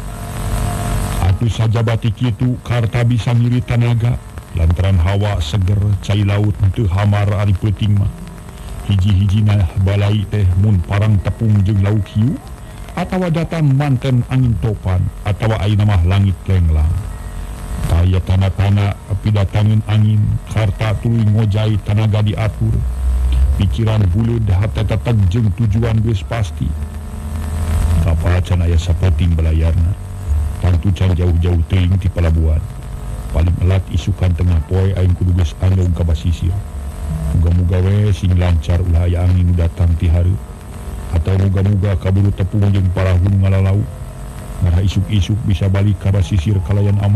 S1: Atuh saja bati kitu karta bisa ngiri tanaga lantaran hawa seger cai laut teu hamar ari peuting mah. Hiji-hijina balai teh mun parang tepung jeung lauk hiu atawa datang manten angin topan atawa ayeuna mah langit lenglang. Taya tana-tana pidatangeun angin karta tuluy ngojai tanaga diatur. Pikiran buleud hate teteg jeung tujuan geus pasti. Kapal can aya sapoting belayarna. Tantu can jauh-jauh teuing ti pelabuhan. Paling elat isukan tengah poe aing kudu geus andong ka basisir. Muga-muga we sing lancar ulah aya angin nu datang ti hareup. Atau muga-muga kaburu tepung jeung parahu ngalalau. Ngara isuk-isuk bisa balik ka basisir kalayan aman.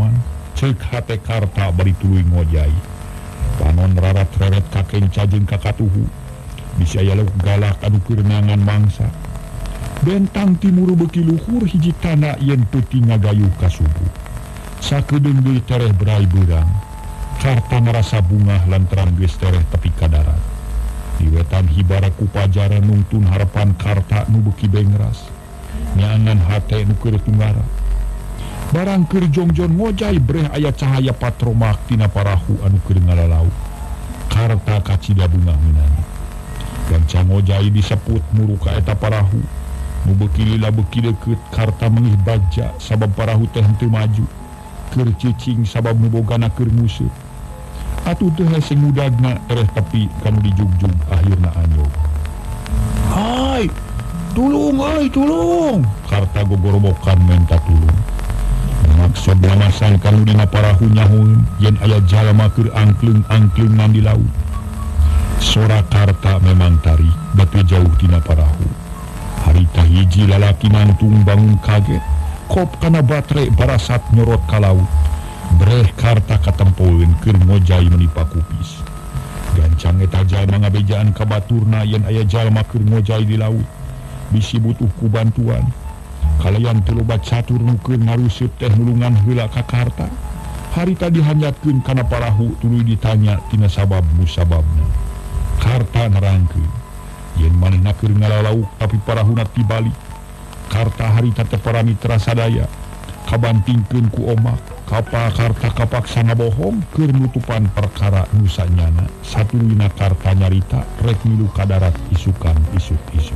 S1: cek hate karta bari tuluy ngojai. Panon rarat-reret kakeng cajeng kakatuhu. Bisa aya lauk galak anu keur neangan mangsa. Bentang timur beuki luhur hiji tana yen peuting ngagayuh ka subuh. Sakedeung deui tereh berai beurang. Karta ngarasa bungah lantaran geus tereh tepi ka darat. Di wetan hibara ku pajara nungtun harapan karta nu beuki bengras. Nyangan hate nu keur tunggara. Barang keur jongjon ngojai breh aya cahaya patromak tina parahu anu keur ngalalau. Karta kacida bungah minana. Gancang ngojai disebut muruka eta parahu. Nu beuki lila beuki deukeut karta mengih baja sabab parahu teh henteu maju. Keur cicing sabab nu bogana keur nguseup. Atuh teu hese ngudagna tereh tepi kanu dijugjug akhirna anyog. Hai, tulung euy, tulung. Karta gogorobokan menta tulung. Maksud lamasan kanu dina parahu nyahoeun yen aya jalma keur angkleung-angkleungan di laut. Sora karta memang tarik batu jauh tina parahu. Harita hiji lalaki nangtung bangun kaget, kop kana batre barasat nyorot ka laut. Breh karta katempoeun keur ngojai menipa kupis. Gancang eta jalma ngabejaan ka baturna yen aya jalma keur ngojai di laut. Bisi butuh ku bantuan. Kalayan teu loba catur nu keur ngaruseup teh nulungan heula ka karta. Harita dihanyatkeun kana parahu tuluy ditanya tina sabab musababna. Karta nerangkeun. Yen manehna keur ngalalauk tapi parahuna tibalik. Karta harita teu paramitra sadaya. Kabantingkeun ku omak. Kapal karta kapaksa ngabohong keur nutupan perkara nu sanyana. Satuluyna karta nyarita rek milu ka darat isukan isuk-isuk.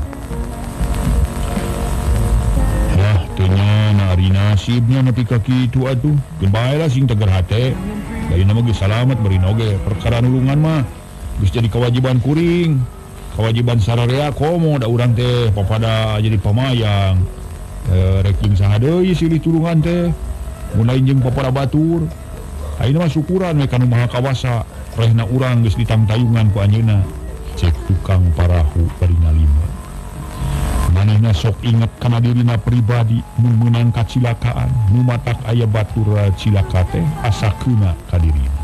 S1: Lah teu nyana ari nasibnya nepi ka kitu atuh. Geun bae lah sing teger hate. Dayeuna mah geus salamet bari oge perkara nulungan mah geus jadi kewajiban kuring. Kewajiban sararea komo da urang teh papada jadi pamayang. E, rek jeung saha deui silih tulungan teh. Mulai jeung papada batur. Ayeuna mah syukuran we kanu maha kawasa. Rehna urang geus ditangtayungan ku anjeunna. Cek tukang parahu bari ngalima. Manehna sok inget kana dirina pribadi nu meunang kacilakaan, nu matak aya batur cilaka teh asakeuna ka dirina.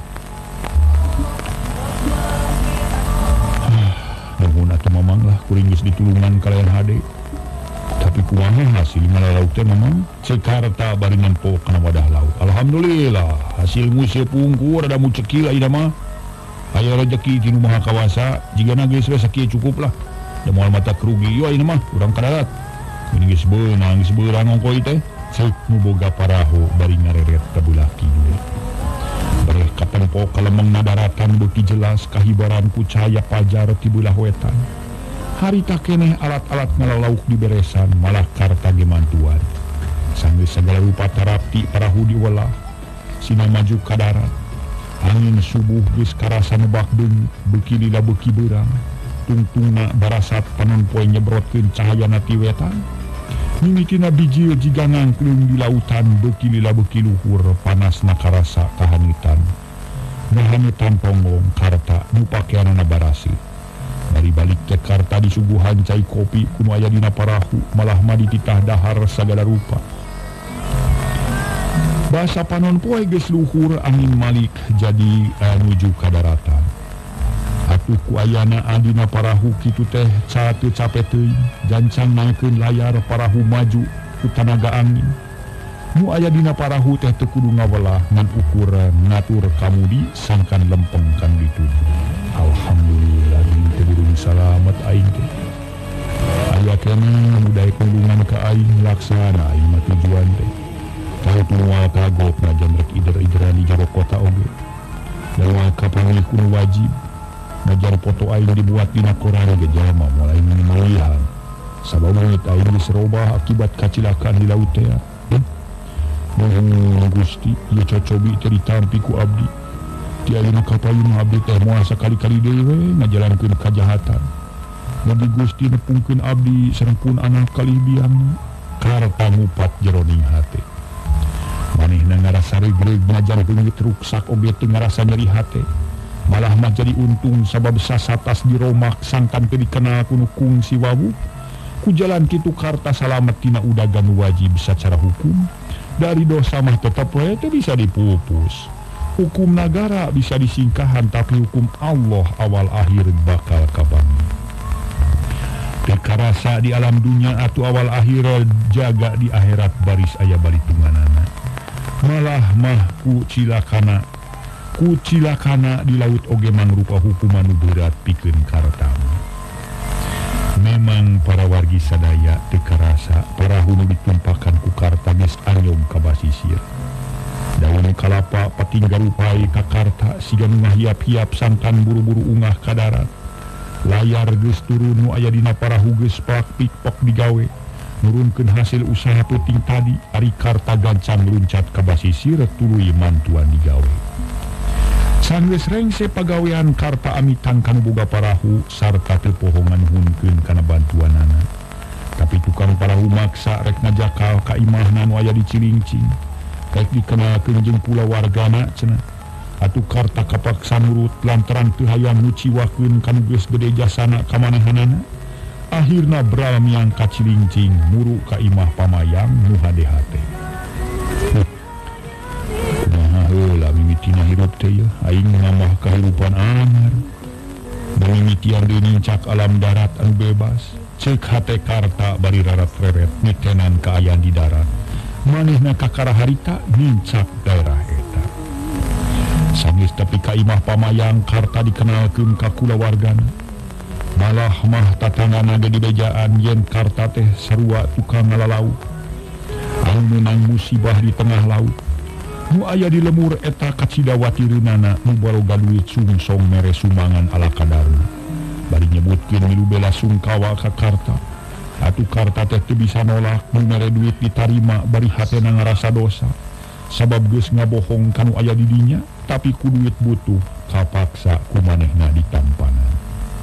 S1: Nuhun atuh mamang lah kuring geus ditulungan kalayan hade. Tapi kumaha hasil ngalalaut teh mamang? Cek karta bari nempo kana wadah laut. Alhamdulillah hasil nguseup pungkur ada mucekil ayeuna mah. Aya rezeki ti nu maha kawasa, jigana geus we sakieu cukup lah. Da moal mata kerugi ieu ayeuna mah urang ka darat. Mun geus beunang geus beurang ongkoy teh, ceuk nu boga parahu bari ngareret ka beulah kidul. Bareh katempo kalemengna daratan beuki jelas kahibaran ku cahaya pajar ti beulah wetan. Harita keneh alat-alat ngalalauk diberesan malah karta ge mantuan. Sanggeus sagala rupa tarapti parahu diwelah. Sina maju ka darat. Angin subuh geus karasa nebak beung beuki lila beuki beurang. Tungtungna barasat panon poe nyebrotkeun cahayana ti wetan. Mimitina bijil jiga ngangkleung di lautan beuki lila beuki luhur panasna karasa kahanitan. Ngahanutan ponggong karta nu pakeanana barasi. Dari balik teh karta disuguhan cai kopi kuno aya dina parahu malah mah dititah dahar sagala rupa. Basa panon poe geus luhur angin malik jadi nuju ka daratan. Atuh ku ayana adina parahu kitu teh caateu capek teuing gancang naekeun layar parahu maju ku tanaga angin. Nu aya dina parahu teh teu kudu ngawelah ngan ukuran ngatur kamudi sangkan lempeng kan dituju. Alhamdulillah teu burung salamet aing teh. Aya keneh nu daek nulungan ka aing laksana aing mah tujuan teh. Tahu moal kagok najan rek ider-ideran di jero kota oge. Lewat ka pamilih kudu wajib. Najar foto aing dibuat dina koran ge jalma mulai melihat sabab mangit aing diserobah akibat kacilakaan di laut teh. Mohon Gusti ieu cocobi teh ditampi ku abdi. Ti ayeuna kapayun abdi teh moal sakali-kali deui we ngajalankeun kajahatan. Mugi Gusti nepungkeun abdi sareng pun anak kalih biangna karta ngupat jeroning hate. Manehna ngarasa regreg najan beungeut ruksak oge teu ngarasa nyeri hate. Malah mah jadi untung sabab sasatas diromak sangkan teu dikenal kuno kungsi wawu. Ku jalan kitu karta salamet tina udagan wajib secara hukum. Dari dosa mah tetap we teu bisa dipupus. Hukum negara bisa disingkahan, tapi hukum Allah awal akhir bakal kabangun. Tekarasa di alam dunia atau awal akhir jaga di akhirat baris aya balitunganana. Malah mah ku cilakana ku cilakana di laut oge mangrupa hukuman nu berat pikeun kartama. Memang para wargi sadaya tekarasa para hunu ditumpakan ku karta geus anyom ka basisir. Daun kalapa patinggal upai ka karta siga nu ngahiap-hiap sangkan buru-buru ungah ka darat. Layar geus turun nu aya dina parahu geus pak-pikpok digawe. Nurunkeun hasil usaha peuting tadi ari karta gancang luncat ka basisir tuluy mantuan digawe. Sanggeus rengse pagawean karta amitan kanu boga parahu sarta teu pohongan hunkeun kana bantuanana. Tapi tukang parahu maksa rek ngajakal ka imahna nu aya di Cilincing. Rek dikenalkeun jeung pula wargana cenah. Atuh karta kapaksa nurut lantaran teu hayang nuciwakeun kanu geus gede jasana ka manehanana. Akhirna bral miang ka Cilincing muru ka imah pamayang nu hade-hade. Heula mimitina hirup teh ya aing nambah kahirupan anyar. Mimitian deui nincak alam darat anu bebas. Ceuk hate karta bari rarat-reret mitenan kaayaan di darat. Manehna kakara harita nincak daerah eta. Sanggeus tepi ka imah pamayang karta dikenalkeun ka kulawargana. Malah mah tatanggana ge dibejaan yen karta teh sarua tukang ngalalaut. Anu meunang musibah di tengah laut. Nu aya di lemur eta kacidawatireunana nu baroga duit sungsong mere sumbangan ala kadarna. Bari nyebutkeun milu bela sungkawa ka karta. Atuh karta teh teu bisa nolak nu mere duit ditarima bari hatena ngarasa dosa. Sabab geus ngabohong kanu aya di dinya, tapi ku duit butuh kapaksa ku manehna ditampanan.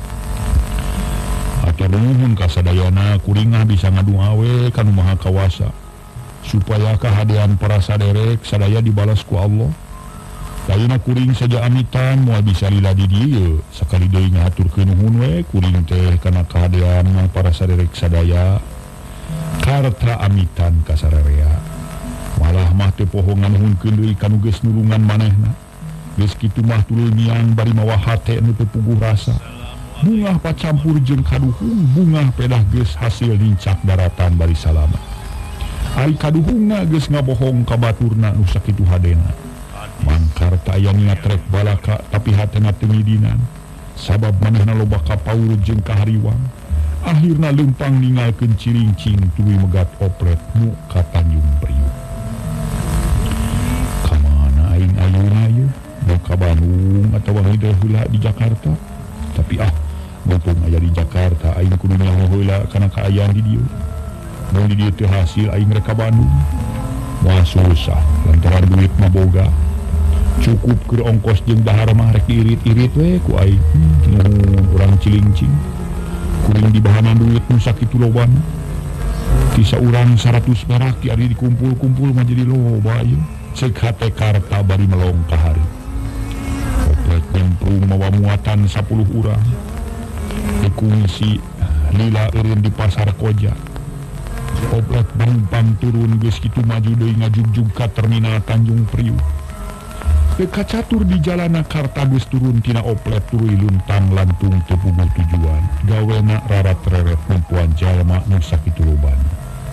S1: Atur nuhun ka sadayana kuringah bisa ngadu awe kanu maha kawasa. Supaya kehadiran para saderek sadaya dibalas ku Allah. Laina kuring saja amitan moal bisa lila di dieu sakali deui ngahaturkeun nuhun we kuring teh kana kehadiran mang para saderek sadaya karta amitan ka sararea. Malah mah teu pohongan nuhunkeun deui kanu geus nulungan manehna. Geus kitu mah tuluy miang bari mawa hate nu teu puguh rasa. Bungah pacampur jeung kaduhung bungah pedah geus hasil lincak daratan bari salamet. Ari kaduhungna geus ngabohong ka baturna nu sakitu hadena. Mangkar ta aya niat rek balaka tapi hatena teu ngidinan. Sabab manehna loba kapaurut jeung kahariwang. Akhirna leumpang ninggalkeun Cilincing tuluy megat oplet nu ka Tanjung Priuk. Ka mana aing ayeuna ieu? Mau ka Bandung atawa hideuh heula di Jakarta? Tapi ah, mumpung aya di Jakarta aing kudu nyaho heula kana kaayaan di dieu. Mau di dieu teu hasil aing rek ka Bandung. Moal susah lantaran duit mah boga. Cukup keur ongkos jeung dahar mah rek diirit-irit we ku aing. Nuhun urang Cilincing. Kuring di bahanan duit nu sakitu lobana. Ti saurang seratus perak ki ari dikumpul-kumpul mah jadi loba ieu. Ceuk hate karta bari melong ka hari. Oplet nyemprung mawa muatan sepuluh urang. Dikungsi lila eureun di pasar Koja. Oplet penumpang turun geus kitu maju deui ngajugjug ka terminal Tanjung Priuk. Teu catur di jalana karta geus turun tina oplet tuluy luntang lantung teu puguh tujuan. Gawena rarat-reret numpuan jalma nu sakitu lobana.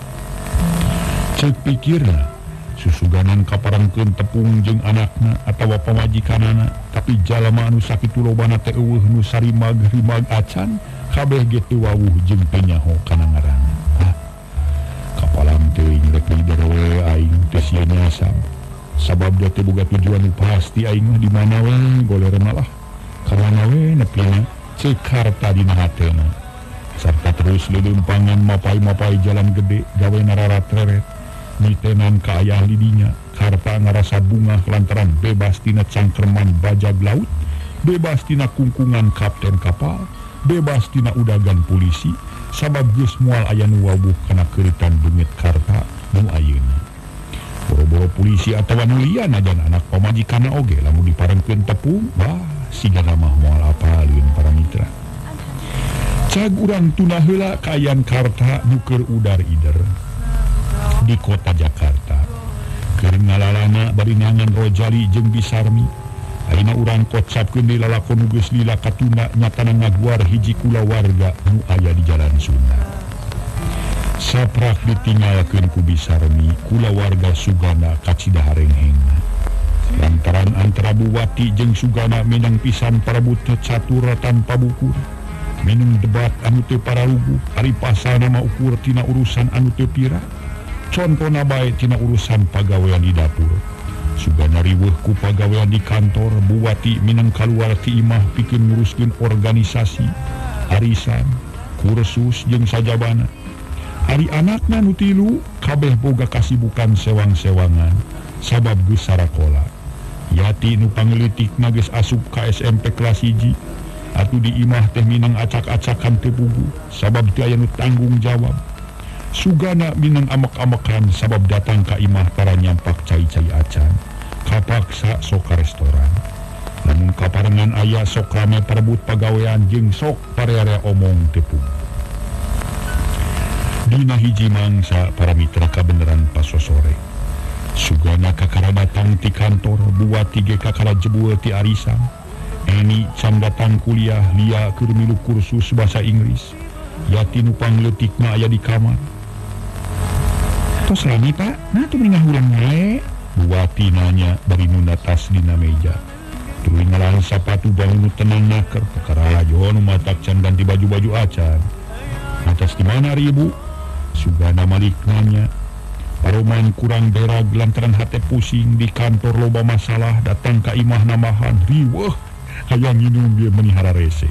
S1: Ceuk pikirna susuganan kaparengkeun tepung jeung anakna atawa pamajikanana, tapi jalma anu sakitu lobana teh eueuh nu sarimag-rimag acan kabeh ge teu wawuh jeung teu nyaho kana ngaranna. Kapalam teuing rek lider we aing teh sieun nyasam. Sabab dia teh boga tujuan nu pasti aing mah di mana we golerna lah. Karana we nepina ceuk harta dina hatena. Sarta terus leuleumpangan mapai-mapai jalan gede gawena rarat-reret. Mitenan kaayaan di dinya. Karta ngarasa bunga lantaran bebas tina cangkerman bajag laut, bebas tina kungkungan kapten kapal, bebas tina udagan polisi. Sabab geus moal aya nu wawuh kana keuritan beungeut karta nu ayeuna. Boro-boro polisi atawa nu lian ajan anak pamajikanna oge lamun diparengkeun tepung, wah sigana mah moal apaleun para mitra. Cag urang tuna heula kaayaan karta nu keur udar-ider di kota Jakarta. keur ngalalana bari nyangan Rojali jeung Bisarmi. Ayeuna urang kocapkeun deui lalakon geus lila katunda nyatana ngaguar hiji kulawarga nu aya di Jalan Sunda. Saprak ditinggalkeun ku Bisarmi kulawarga Sugana kacidaharenghengna. Lantaran antara Buwati jeung Sugana minang pisan parebut catur tanpa bukur. Minum debat anu teu paralugu, ari pasana mah ukur tina urusan anu teu pira. Contona bae tina urusan pagawean di dapur. Sugana riweuh ku pagawean di kantor, Buwati minang kaluar ti imah pikeun nguruskeun organisasi, arisan, kursus jeung sajabana. Ari anakna nu tilu kabeh boga kasibukan sewang-sewangan sabab geus sarakola. Yati nu pangleutikna geus asup ka S M P kelas hiji. Atuh di imah teh minang acak-acakan teu puguh sabab teu aya nu tanggung jawab. Sugana minang amek-amekan sabab datang ka imah para nyampak cai-cai acan. Kapaksa sok ka restoran. Lamun kaparengan aya sok rame parebut pagawean jeung sok parearea omong teu puguh. Dina hiji mangsa para mitra kabeneran pas sore. Sugana kakara datang ti kantor, Buwati ge kakara jebul ti arisan. Eni can datang kuliah, Lia keur milu kursus bahasa Inggris. Yati nu pangleutikna aya di kamar. Tos lami pak, nah tuh meninggal hulang wae. Buwati nanya bari nu natas dina meja. Tuluy ngalang sapatu bangun nu tenang naker, perkara ajo nu matak can ganti baju-baju acan. Atas di mana ribu? Sugana malik nanya. Paroman kurang derag lantaran hate pusing di kantor loba masalah datang ka imah namahan riweuh hayang nginum dia menihara rese.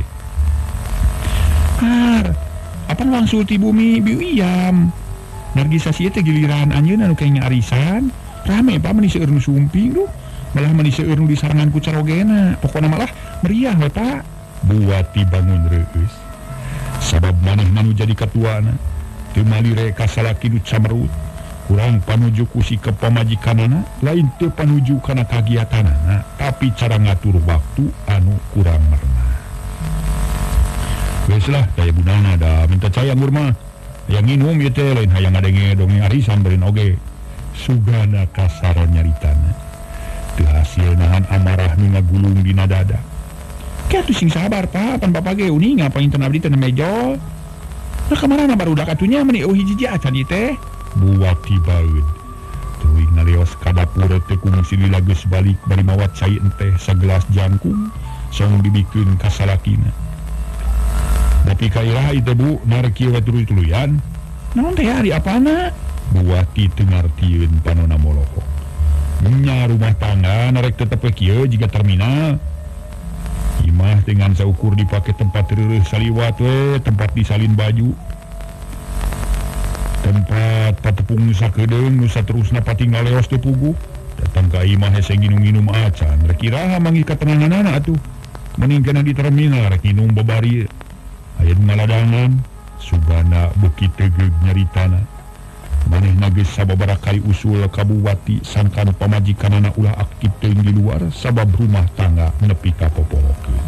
S1: Har, apa langsung ti bumi biuyam. Nargisasi teh giliran anjeunna nu kengnya arisan, rame pa meni seueur nu sumping duh. Malah meni seueur nu disarangan ku carogena. Pokona malah meriah we Pak. Buwati bangun reueus. Sabab manehna nu jadi ketuana teu malire ka salaki nu camerut. Kurang panuju ku sikep pamajikanana, lain teu panuju kana kagiatanana, tapi cara ngatur waktu anu kurang merna. Geus lah, daya bunana da minta cai anggur mah. Yang nginum ieu teh lain hayang ngadenge dongeng arisan beureun oge. Sugana kasar nyaritana. Teu hasil nahan amarah nu ngagulung dina dada. Kiatu sing sabar Pak, pan Bapak ge uning ngapain teu abdi teu mejo. Nah kamarana barudak atunya meni eueuh hiji acan ieu teh. Buwati baeud tuluy ngaleos ka dapur teh kungsi lila geus balik bari mawat cai enteh sagelas jangkung song dibikeun ka salakina. Tapi kairaha ieu Bu narek kieu tuluy-tuluyan. Naon teh ari apana? Buwati teu ngartieun panonna moloho. Nya rumah tangga narek tetep kieu jiga terminal. Imah dengan saukur dipake tempat reureuh saliwat we, tempat disalin baju. Tempat patepung nusa kedeung nusa terusna patinggal leos teu puguh. Datang ka imah hese nginum-nginum acan. Rek iraha manggih katenanganana atuh. Mending kana di terminal rek nginum babari. Aya nu ngaladangan, Sugana beuki tegeug nyaritana. Manehna geus sababaraha kali usul ka Buwati sangkan pamajikanana ulah aktif teuing di luar sabab rumah tangga nepi ka popolokeun.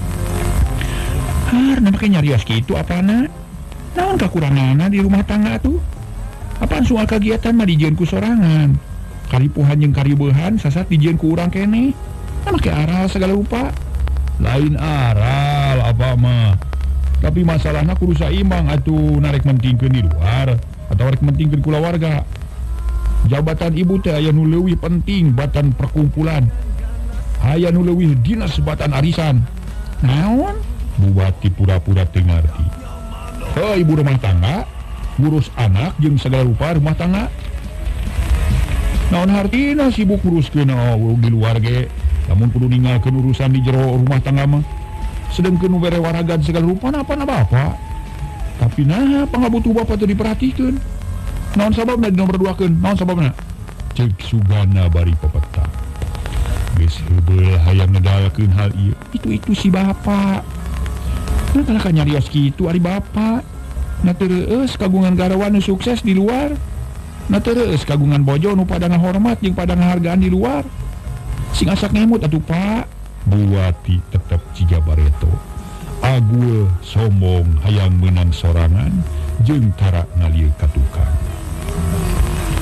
S1: Har, na make nyarios kitu apana? Naon kakuranganna di rumah tangga tuh? Apaan soal kegiatan mah dijieun ku sorangan. Karipuhan jeung karibeuhan sasat dijieun ku urang keneh. Nah make aral segala rupa. Lain aral apa mah. Tapi masalahna kudu saimbang atuh narek mentingkeun di luar atau rek mentingkeun kulawarga. Jabatan ibu teh aya nu leuwih penting batan perkumpulan. Aya nu leuwih dinas batan arisan. Naon? Buwati pura-pura teu ngarti. Oh, ibu rumah tangga ngurus anak jeung segala rupa rumah tangga. Naon hartina sibuk nguruskeun oh, di luar ge lamun kudu ninggalkeun urusan di jero rumah tangga mah sedengkeun nu bere waragan segala rupa apa na bapak. Tapi nah pangabutuh bapak teu diperhatikeun. Naon sababna dina berduakeun? Naon sababna? Ceuk Sugana bari pepeta. Geus heubeul hayang ngedalkeun hal ieu. Itu-itu si bapak. Nah kalau kan nyarios kitu ari bapak. Na teu reueus kagungan garawan nu sukses di luar. Na teu reueus kagungan bojo nu pada ngahormat jeung pada ngahargaan di luar. Sing asak ngemut atuh Pak. Buwati tetep ciga bareto. Ague sombong hayang meunang sorangan jeung tara ngalieu ka tukang.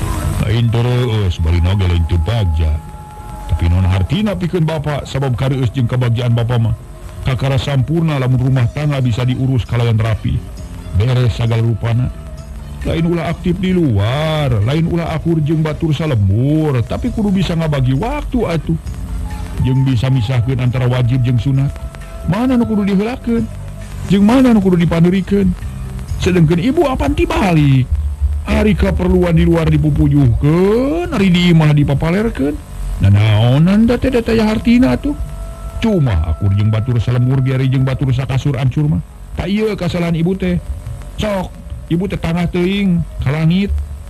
S1: lain terus bari noge lain teu bagja tapi non hartina pikeun bapak sabab kareueus jeung kabagjaan bapak mah kakara sampurna lamun rumah tangga bisa diurus kalayan rapi beres sagala rupana lain ulah aktif di luar lain ulah akur jeung batur salembur tapi kudu bisa ngabagi waktu atuh jeung bisa misahkeun antara wajib jeung sunat mana nu kudu diheulakeun jeung mana nu kudu dipandeurikeun sedengkeun ibu apan ti balik ari kaperluan di luar dipupuyuhkeun ari di imah dipapalerkeun nanaonan da teh da teh hartina atuh cuma akur jeung batur salembur biari jeung batur sakasur ancur mah tak ieu kasalahan ibu teh sok ibu teh tangah teuing ka langit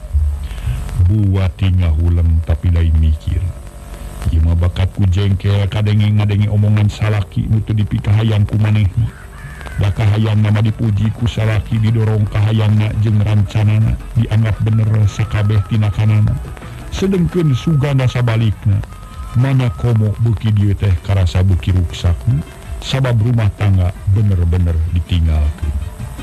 S1: buati ngahuleng tapi lain mikir ieu mah bakat ku jengkel kadenge ngadenge omongan salaki nu teu dipikahayang ku manehna da kahayang nama dipuji ku salaki didorong kahayangna jeung rancanana dianggap bener sakabeh tinakanana sedengkeun sugana sabalikna mana komo beuki dieu teh karasa beuki ruksakna sabab rumah tangga bener-bener ditinggalkeun.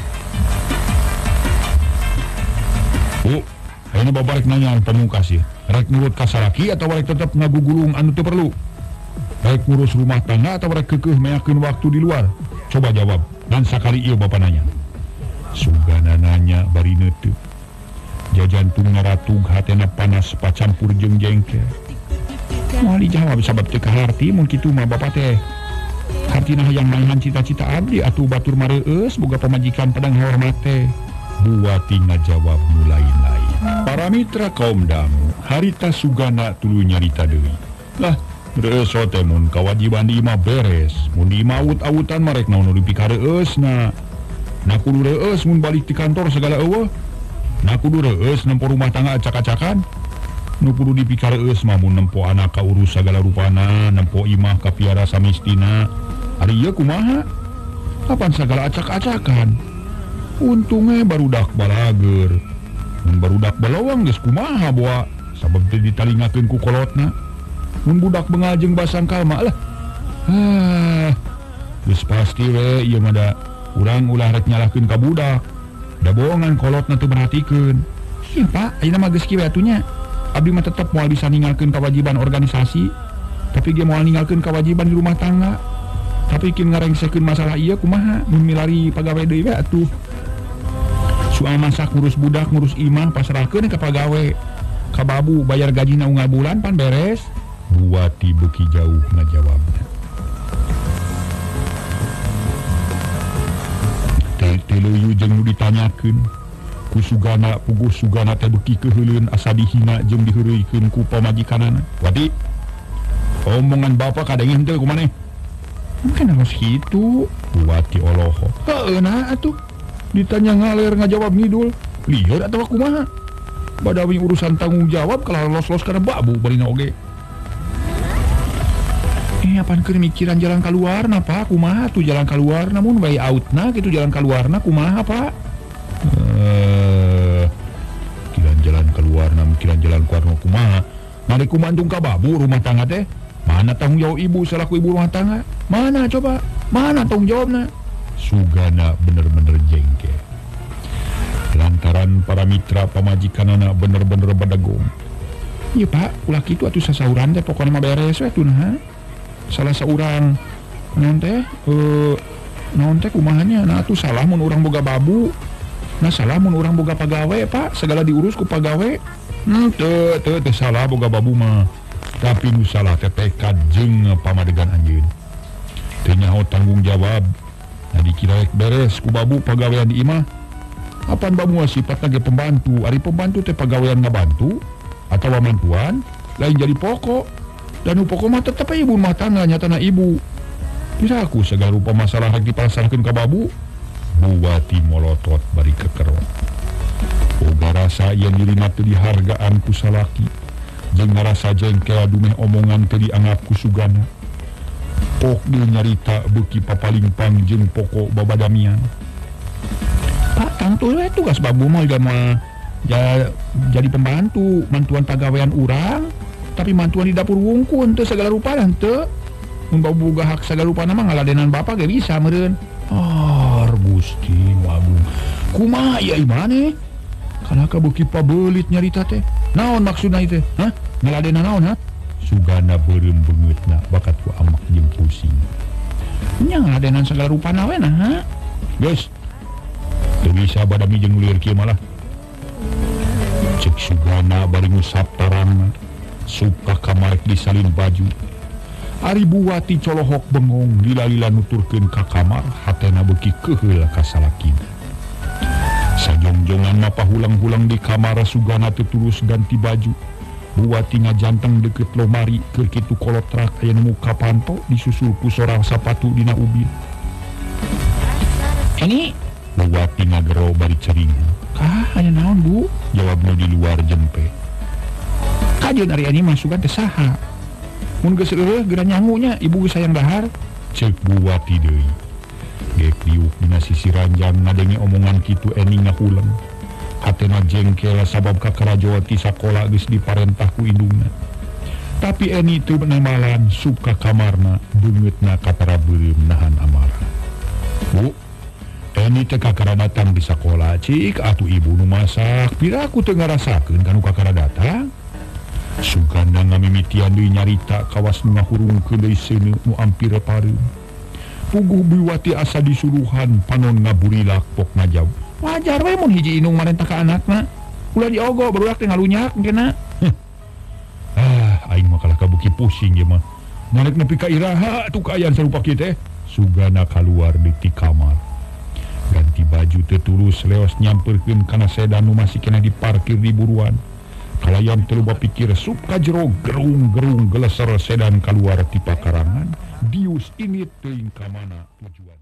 S1: Oh, ayeuna babarek nanyaan pamungkas ieu. Rek nurut ka salaki atau rek tetep ngagugulung anu teu perlu? Rek ngurus rumah tangga atau rek keukeuh meyakeun waktu di luar? Coba jawab. Dan sakali ieu bapak nanya. Sugana nanya bari neuteuk. Jajantung ngaratug hatena panas pacampur jeung jengkel. Moal dijawab sabab teu kaharti mun kitu mah bapak teh. Hartina hayang maihan cita-cita abdi atuh batur mareueus boga pamajikan padang hormat teh. Buati ngajawab nu lain-lain. Para mitra kaum dangu, harita sugana tuluy nyarita deui. Lah, reueus teh mun kawajiban di imah beres, mun di imah awut-awutan mah rek naon nu dipikareusna. Na kudu reueus mun balik ti kantor segala eueuh. Na kudu reueus nempo rumah tangga acak-acakan. Nu kudu dipikareus mah mun nempo anak ka urus sagala rupana, nempo imah ka piara samistina. Ari ieu kumaha? Kapan sagala acak-acakan? Untungnya barudak balager. Mun barudak balawang geus kumaha boa, sabab teu ditalingakeun ku kolotna. Mun budak beungal jeung basangkal mah lah. Ah, geus pasti we ieu mah da urang ulah rek nyalahkeun ka budak. Da bohongan kolotna teu merhatikeun. Ieu Pak, ayeuna mah geus kieu atunya. Abdi mah tetep moal bisa ninggalkeun kewajiban organisasi, tapi ge moal ninggalkeun kewajiban di rumah tangga. Tapi kin ngarengsekeun masalah ieu kumaha mun milari pagawe deui we atuh. Soal masak ngurus budak ngurus imah pasrahkeun ka pagawe. Ka babu bayar gajina unggal bulan pan beres. Buati beuki jauh ngajawabna. Teu-teu jeung nu ditanyakeun ku sugana puguh sugana teh beuki keheuleun asa dihina jeung diheureuikeun ku pamajikanana. Wadi, omongan bapak kadenge henteu kumaneh? Mungkin harus gitu. Buati oloho. Heeh nah atuh. Ditanya ngaler ngajawab ngidul. Lieur atawa kumaha? Badawi urusan tanggung jawab kalau los-los karena babu barina oge. Eh apaan keur mikiran jalan kaluarna Pak? Kumaha tuh jalan kaluar namun bae outna gitu jalan kaluarna kumaha Pak? Eh kiran jalan kaluarna kiran jalan kaluarna kumaha? Mari kumantung ka babu rumah tangga teh. Mana tanggung jawab ibu selaku ibu rumah tangga? Mana coba? Mana tanggung jawabna? Sugana bener-bener jengkel. Lantaran para mitra pamajikanana bener-bener badagong. Iya Pak, ulah kitu atuh sasauran teh pokona mah beres we tuh nah. Salah saurang naon teh eh naon teh kumahanya nah atuh salah mun urang boga babu. Nah salah mun urang boga pagawe Pak, segala diurus ku pagawe. Hmm teu teu teu salah boga babu mah. Tapi nu salah teh tekad jeung pamadegan anjeun. Teu nyaho tanggung jawab. Nah dikira beres ku babu pagawean di imah. Apaan babu sifatna ge pembantu, ari pembantu teh pagawean ngabantu atawa mantuan lain jadi pokok. Dan nu pokok mah tetep ibu rumah tangga nyatana ibu. Piraku segala rupa masalah rek dipasarkeun ka babu. Buati molotot bari kekerot. Boga rasa yang dirima teu dihargaan ku salaki. Jeung ngarasa jengkel dumeh omongan teu dianggap ku sugana. Pok dia nyarita beuki papalimpang jeung pokok babadamian. Pak, tangtul we tugas babu mah mah ja, jadi pembantu, mantuan pagawean urang, tapi mantuan di dapur wungkul teu segala rupa lah teu. Mun babu boga hak segala rupa mah ngaladenan bapak ge bisa meureun. Ah, Gusti Wagung. Kumaha ieu mane? Kana ka beuki pabelit nyarita teh. naon maksudna itu hah ngaladena naon ha Sugana beureum beungeutna bakat ku amak jeung pusing nya ngaladenan segala rupana we nah ha geus teu bisa badami jeung lieur kieu malah cek Sugana bari ngusap tarangna suka kamar disalin baju Ari Buwati colohok bengong lila-lila nuturkeun ka kamar hatena beuki keheul ka salakina sajongjongan mah pahulang-hulang di kamar Sugana tutulus ganti baju Buwati ngajanteng deket lomari keur kitu kolotrak aya nemu kapanto disusul ku sorang sapatu dina ubin ini Buwati ngagero bari cering kah aya naon Bu jawabna di luar jempe kajeun ari ani mah Sugan teh saha mun geus eueuh geura nyangunya ibu geus sayang dahar cek Buwati deui gek diuk dina sisi ranjang ngadenge omongan kitu eni ngahulang hatena jengkel sabab kakarajawati sakola geus diparentah ku indungna tapi eni teu nemalan suka kamarna beungeutna katara beureum nahan amarah Bu eni teh kakara datang di sakola cik atuh ibu nu masak piraku teu ngarasakeun kanu kakara datang Sugana ngamimitian deui nyarita kawas nu ngahurungkeun deui seuneu nu ampir pareum puguh Buwati asa disuruhan panon ngaburilak pok ngajab wajar we mun hiji indung marentah ka anakna ulah diogo barudak teh ngalunyak engkena ah aing mah kalah kabuki pusing ye mah narek nepi ka iraha atuh kaayaan sarupa kieu teh Sugana kaluar di ti kamar ganti baju teu tulus leos nyamperkeun kana sedan nu masih kena diparkir di buruan kalayan teu loba pikir sup ka jero gerung-gerung geleser sedan kaluar ti pakarangan dius ini teuing ka mana tujuan